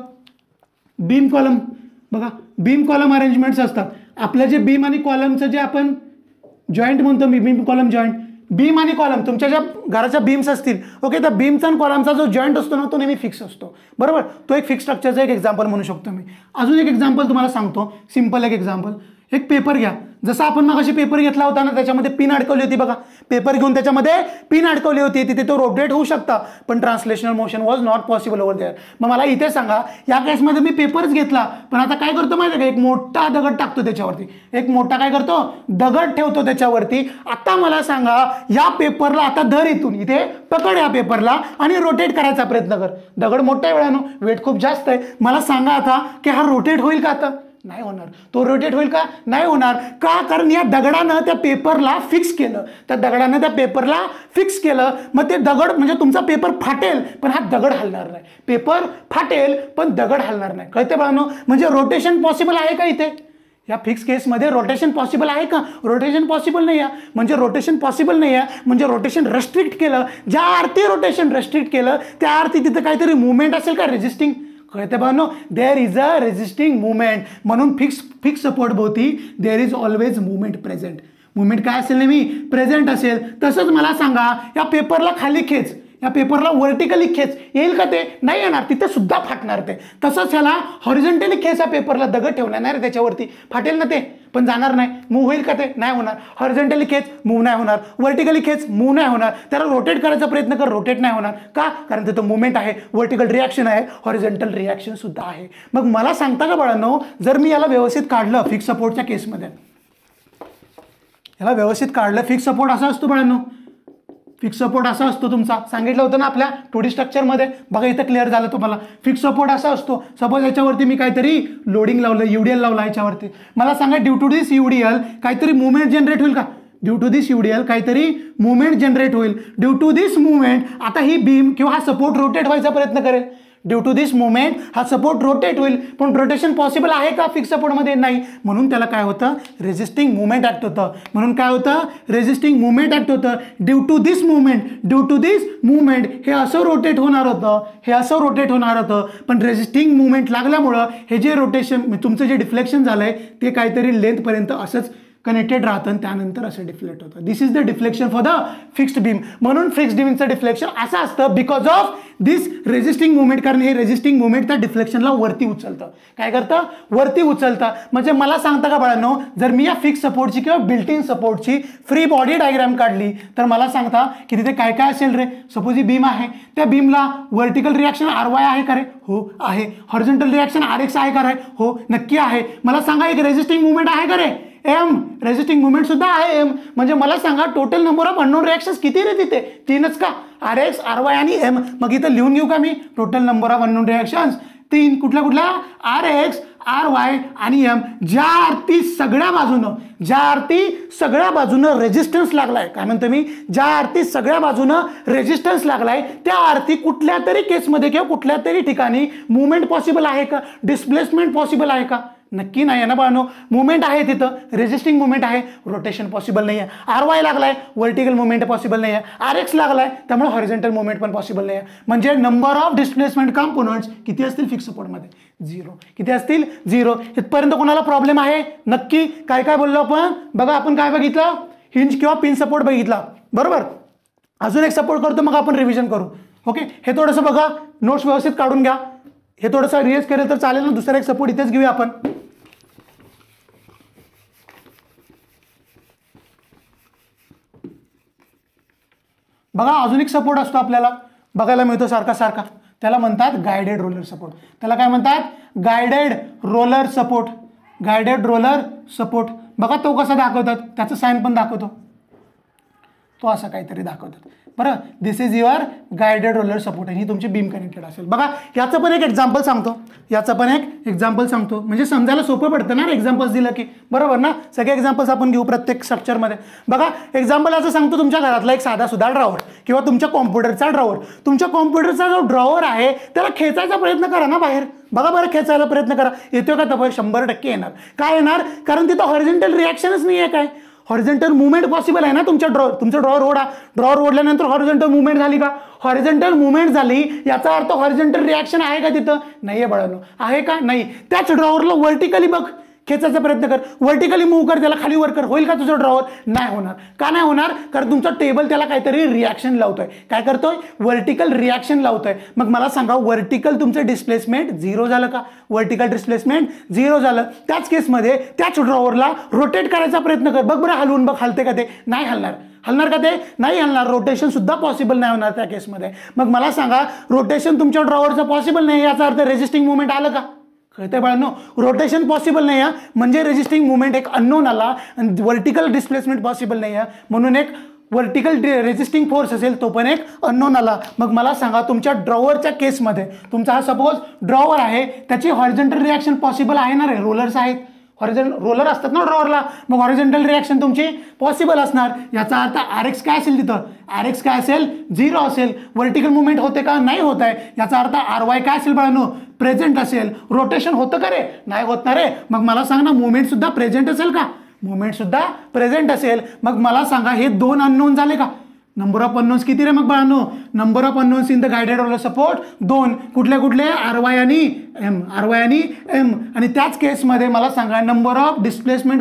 बीम कॉलम. बघा बीम कॉलम अरेंजमेंट्स असतात आपल्या, जे बीम आणि कॉलमचं जे आपण जॉईंट म्हणतो मी, बीम कॉलम जॉईंट. बीम आणि कॉलम तुमच्या ज्या घराच्या बीम्स असतील, ओके, तर बीमचा आणि कॉलमचा जो जॉईंट असतो ना तो नेहमी फिक्स असतो, बरोबर. तो एक फिक्स स्ट्रक्चरचा एक एक्झाम्पल म्हणू शकतो मी. अजून एक एक्झाम्पल तुम्हाला सांगतो, सिंपल एक एक्झाम्पल. एक पेपर घ्या, जसं आपण मगाशी पेपर घेतला होता ना, त्याच्यामध्ये पिन अडकवली होती बघा, पेपर घेऊन त्याच्यामध्ये पिन अडकवली होती, तिथे तो रोटेट होऊ शकता, पण translational motion was not possible over there. मग मला इथे सांगा, या केसमध्ये मी पेपरच घेतला, पण आता काय करतो माहिती आहे का, एक मोठा दगड टाकतो त्याच्यावरती, एक मोठा काय करतो, दगड ठेवतो त्याच्यावरती. आता मला सांगा या पेपरला आता धर इथून इथे, पकड या पेपरला आणि रोटेट करायचा प्रयत्न कर. दगड मोठ्या वेळानं, वेट खूप जास्त आहे. मला सांगा आता की हा रोटेट होईल का, आता नाही होणार. तो रोटेट होईल का, नाही होणार. का, कारण या दगडानं त्या पेपरला फिक्स केलं, त्या दगडानं त्या पेपरला फिक्स केलं. मग ते दगड म्हणजे तुमचा पेपर फाटेल पण हा दगड हलणार नाही, पेपर फाटेल पण दगड हलणार नाही. कळते बाळांनो, म्हणजे रोटेशन पॉसिबल आहे का इथे, या फिक्स केसमध्ये रोटेशन पॉसिबल आहे का, रोटेशन पॉसिबल नाही आहे. म्हणजे रोटेशन पॉसिबल नाही आहे म्हणजे रोटेशन रेस्ट्रिक्ट केलं. ज्या अर्थी रोटेशन रेस्ट्रिक्ट केलं त्या अर्थी तिथे काहीतरी मुवमेंट असेल का, रेजिस्टिंग. कळते बाळांनो, there is a resisting movement. म्हणून फिक्स सपोर्ट भोवती there is always movement present. Movement काय असेल नेहमी, प्रेझेंट असेल. तसंच मला सांगा या पेपरला खाली खेच, या पेपरला व्हर्टिकली खेच, येईल का ते, नाही येणार, तिथे सुद्धा फाटणार ते. तसंच ह्याला हॉरिझॉन्टली खेच, या पेपरला दगड ठेवणार नाही त्याच्यावरती, फाटेल ना ते, पण जाणार नाही. मूव्ह होईल का ते, नाही होणार. हॉरिझॉन्टली खेच, मूव्ह नाही होणार. व्हर्टिकली खेच, मूव्ह नाही होणार. त्याला रोटेट करायचा प्रयत्न कर, रोटेट नाही होणार. का, कारण तिथं मुवमेंट आहे, व्हर्टिकल रिॲक्शन आहे, हॉरिझॉन्टल रिॲक्शन सुद्धा आहे. मग मला सांगता का बाळांनो, जर मी याला व्यवस्थित काढलं फिक्स सपोर्टच्या केसमध्ये, याला व्यवस्थित काढलं, फिक्स सपोर्ट असा असतो बाळांनो, फिक्स सपोर्ट असा असतो तुमचा, सांगितलं होतं ना आपल्या 2D स्ट्रक्चरमध्ये. बघा इथं क्लिअर झालं तुम्हाला. फिक्स सपोर्ट असा असतो, सपोज याच्यावरती मी काहीतरी लोडिंग लावलं, UDL लावला याच्यावरती. मला सांगा ड्यू टू दिस UDL काहीतरी मुवमेंट जनरेट होईल का, ड्यू टू दिस UDL काहीतरी मुवमेंट जनरेट होईल. ड्यू टू दिस मुवमेंट आता ही बीम किंवा हा सपोर्ट रोटेट व्हायचा प्रयत्न करेल. ड्यू टू दिस मुवमेंट हा सपोर्ट रोटेट होईल, पण रोटेशन पॉसिबल आहे का फिक्स सपोर्टमध्ये, नाही. म्हणून त्याला काय होतं, रेजिस्टिंग मुवमेंट ऍक्ट होतं. म्हणून काय होतं, रेजिस्टिंग मुवमेंट ऍक्ट होतं. ड्यू टू दिस मुवमेंट हे असं रोटेट होणार होतं, हे असं रोटेट होणार होतं, पण रेजिस्टिंग मुवमेंट लागल्यामुळं हे जे रोटेशन तुमचं जे डिफ्लेक्शन झालंय ते काहीतरी लेंथपर्यंत असंच कनेक्टेड राहतं आणि त्यानंतर असं डिफ्लेक्ट होतं. This is the deflection for the fixed beam. म्हणून फिक्स्ड बीमचं डिफ्लेक्शन असं असतं because of this resisting movement, कारण हे रेजिस्टिंग मुवमेंट त्या डिफ्लेक्शनला वरती उचलतं. काय करतं, वरती उचलतं. म्हणजे मला सांगता का बाळांनो, जर मी या फिक्स सपोर्टची किंवा बिल्ट इन सपोर्टची फ्री बॉडी डायग्राम काढली तर मला सांगता की तिथे काय काय असेल रे. सपोज ही बीम आहे, त्या बीमला व्हर्टिकल रिॲक्शन RY आहे का रे, हो आहे. हॉरिझॉन्टल रिॲक्शन RX आहे का रे, हो नक्की आहे. मला सांगा एक रेजिस्टिंग मुवमेंट आहे का रे, M. रेजिस्टिंग मुवमेंट सुद्धा आहे M. म्हणजे मला सांगा total number of unknown reactions किती रे तिथे, 3च का, RX, RY आणि M. मग इथं लिहून घेऊ का मी, total number of unknown reactions तीन कुठल्या कुठल्या RX RY आणि M, ज्या अर्थी सगळ्या बाजूनं रेजिस्टन्स लागलाय, काय म्हणतो मी, ज्या अर्थी सगळ्या बाजूनं रेजिस्टन्स लागलाय त्या अर्थी कुठल्या तरी केसमध्ये किंवा कुठल्या तरी ठिकाणी मुवमेंट पॉसिबल आहे का, डिस्प्लेसमेंट पॉसिबल आहे का, नक्की नाही आहे ना बाळांनो. मुवमेंट आहे तिथं, रेजिस्टिंग मुवमेंट आहे, रोटेशन पॉसिबल नाही आहे. RY लागलाय, व्हर्टिकल मुवमेंट पॉसिबल नाही आहे. RX लागलाय, त्यामुळे हॉरिझॉन्टल मुवमेंट पण पॉसिबल नाही आहे. म्हणजे नंबर ऑफ डिस्प्लेसमेंट कंपोनंट्स किती असतील फिक्स सपोर्टमध्ये, 0. किती असतील, 0. इथपर्यंत कोणाला प्रॉब्लेम आहे, नक्की. काय काय बोललो आपण, बघा आपण काय बघितलं, हिंज किंवा पिन सपोर्ट बघितला, बरोबर. अजून एक सपोर्ट करतो, मग आपण रिव्हिजन करू. ओके, हे थोडंसं बघा, नोट्स व्यवस्थित काढून घ्या. हे थोडंसं रिवाइज केलं तर चालेल ना. दुसरा एक सपोर्ट इथेच घेऊया आपण. बघा अजून एक सपोर्ट असतो आपल्याला बघायला मिळतो सारखा सारखा, त्याला म्हणतात गायडेड रोलर सपोर्ट. त्याला काय म्हणतात, guided roller support. Guided roller support बघा तो कसा दाखवतात, त्याचं साइन पण दाखवतो, तो असं काहीतरी दाखवतात, बरं. This is your guided roller support आणि ही तुमची बीम कनेक्टेड असेल. बघा याचं पण एक एक्झाम्पल सांगतो, म्हणजे समजायला सोपं पडतं ना एक्झाम्पल्स दिलं की, बरोबर ना. सगळे एक्झाम्पल्स आपण घेऊ प्रत्येक स्ट्रक्चरमध्ये. बघा एक्झाम्पल असं सांगतो, तुमच्या घरातला एक साधा सुद्धा ड्रॉवर किंवा तुमच्या कॉम्प्युटरचा ड्रॉवर, तुमच्या कॉम्प्युटरचा जो ड्रॉवर आहे त्याला खेचायचा प्रयत्न करा ना बाहेर. बघा बरं, खेचायला प्रयत्न करा, येतो का तर 100% येणार. काय येणार, कारण तिथं हॉरिझॉन्टल रिॲक्शनच नाही आहे. काय हॉरिझॉन्टल मुवमेंट पॉसिबल आहे ना तुमच्या तुमचं ड्रॉवर ओढल्यानंतर हॉरिझॉन्टल मुवमेंट झाली का, हॉरिझॉन्टल मुवमेंट झाली याचा अर्थ हॉरिझॉन्टल रिॲक्शन आहे का तिथं, नाहीये बाळांनो. आहे का, नाही. त्याच ड्रॉवरला व्हर्टिकली बघ, खेचायचा प्रयत्न कर, व्हर्टिकली मूव्ह कर, त्याला खाली वर कर, होईल का तुझं ड्रॉवर, नाही होणार. का नाही होणार, कारण तुमचा टेबल त्याला काहीतरी रिॲक्शन लावतोय. काय करतोय, व्हर्टिकल रिॲक्शन लावतोय. मग मला सांगा व्हर्टिकल तुमचं डिस्प्लेसमेंट 0 झालं का, व्हर्टिकल डिस्प्लेसमेंट 0 झालं. त्याच केसमध्ये त्याच ड्रॉवरला रोटेट करायचा प्रयत्न कर, बघ बरं हलवून बघ, हलते का ते, नाही हलणार. हलणार का ते, नाही हलणार. रोटेशन सुद्धा पॉसिबल नाही होणार त्या केसमध्ये. मग मला सांगा रोटेशन तुमच्या ड्रॉवरचं पॉसिबल नाही, याचा अर्थ रेजिस्टिंग मुवमेंट आलं का, कळतंय बाळांनो. रोटेशन पॉसिबल नाही आहे म्हणजे रेजिस्टिंग मुवमेंट एक अननोन आला, आणि व्हर्टिकल डिस्प्लेसमेंट पॉसिबल नाही आहे म्हणून एक व्हर्टिकल रेजिस्टिंग फोर्स असेल तो पण एक अननोन आला. मग मला सांगा तुमच्या ड्रॉवरच्या केसमध्ये, तुमचा हा सपोज ड्रॉवर आहे, त्याची हॉरिझॉन्टल रिॲक्शन पॉसिबल आहे ना रे, रोलर्स आहेत, रोलर असतात ना ड्रॉवरला, मग हॉरिझॉन्टल रिॲक्शन तुमची पॉसिबल असणार. याचा अर्थ RX काय असेल, तिथं RX काय असेल, 0 असेल. व्हर्टिकल मुवमेंट होते का, नाही होत आहे. याचा अर्थ RY काय असेल बाळांनो, प्रेझेंट असेल. रोटेशन होतं का रे, नाही होत ना रे. मग मला सांग ना मुवमेंट सुद्धा प्रेझेंट असेल का, मुवमेंट सुद्धा प्रेझेंट असेल. मग मला सांगा हे 2 अननोन झाले का, नंबर ऑफ अननोन्स किती रे मग बाळांनो, number of unknowns in the guided roller support 2. कुठले कुठले, RY आणि M, RY आणि M. आणि त्याच केसमध्ये मला सांगा नंबर ऑफ डिस्प्लेसमेंट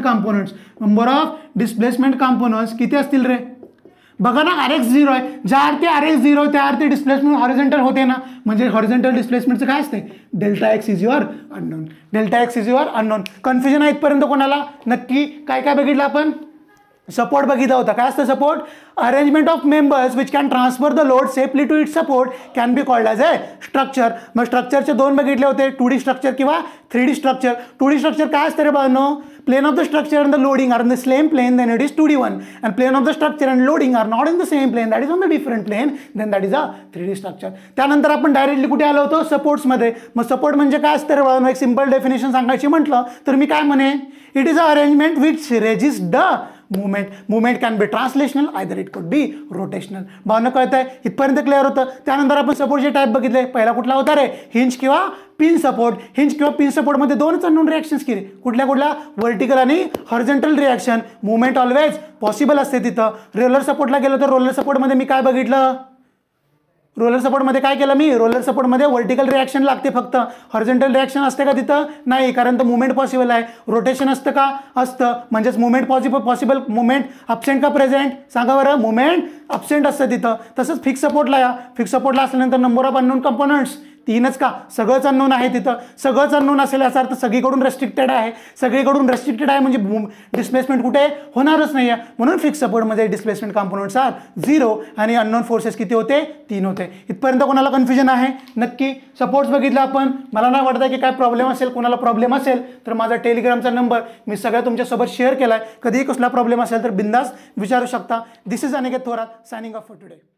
कंपोनंट्स किती असतील रे. बघा ना RX 0 आहे, ज्या अर्थी RX 0 त्या अर्थी डिस्प्लेसमेंट हॉरिझॉन्टल होते ना, म्हणजे हॉरिझॉन्टल डिस्प्लेसमेंटचं काय असते, delta X is your unknown. Confusion आहे इथपर्यंत कोणाला, नक्की. काय काय बघितलं आपण, सपोर्ट बघितला होता. काय असतं support, arrangement of members which can transfer the load safely to it support can be called as a structure. मग स्ट्रक्चरचे 2 बघितले होते, 2D स्ट्रक्चर किंवा 3D स्ट्रक्चर. 2D स्ट्रक्चर काय असतं रे बाळांनो, plane of the structure and the loading are in the same plane, then it is 2D one, and plane of the structure and loading are not in the same plane, that is on the different plane, then that is a 3D structure. त्यानंतर आपण directly कुठे आलो होतो, सपोर्ट्समध्ये. मग support म्हणजे काय असतं रे बाळांनो, एक सिंपल डेफिनेशन सांगायची म्हटलं तर मी काय म्हणेन, it is a arrangement which resist the movement can be translational, either it could be rotational. भावना कळतंय इथपर्यंत, क्लिअर होतं. त्यानंतर आपण सपोर्टचे टाईप बघितले. पहिला कुठला होता रे, हिंज किंवा पिन सपोर्ट. हिंज किंवा पिन सपोर्टमध्ये 2च अननोन रिॲक्शन्स केले, कुठल्या व्हर्टिकल आणि horizontal reaction. Movement always possible असते तिथं. रोलर सपोर्टला गेलो तर रोलर सपोर्टमध्ये मी काय बघितलं, रोलर सपोर्टमध्ये काय केलं मी, रोलर सपोर्टमध्ये व्हर्टिकल रिॲक्शन लागते फक्त, हॉरिझॉन्टल रिॲक्शन असते का तिथं, नाही, कारण तर मुवमेंट पॉसिबल आहे. रोटेशन असतं का, असतं. म्हणजेच मुवमेंट पॉसिबल, मुवमेंट अब्सेंट का प्रेझेंट, सांगा बरं, मुवमेंट अब्सेंट असतं तिथं. तसंच फिक्स सपोर्टला असल्यानंतर नंबर ऑफ अननोन कंपोनंट्स 3च का, सगळंच अननोन आहे तिथं. सगळंच अननोन असेल याचा अर्थ सगळीकडून रेस्ट्रिक्टेड आहे. म्हणजे डिस्प्लेसमेंट कुठे होणारच नाही आहे. म्हणून फिक्स सपोर्टमध्ये डिस्प्लेसमेंट कंपोनंट्स आर 0 आणि अननोन फोर्सेस किती होते, 3 होते. इथपर्यंत कोणाला कन्फ्युजन आहे, नक्की. सपोर्ट्स बघितलं आपण. मला नाही वाटतं की काय प्रॉब्लेम असेल, कोणाला प्रॉब्लेम असेल तर माझा टेलिग्रामचा नंबर मी सगळ्या तुमच्यासोबत शेअर केला आहे. कधीही कसला प्रॉब्लेम असेल तर बिंदास विचारू शकता. This is Aniket Thorat, signing off for today.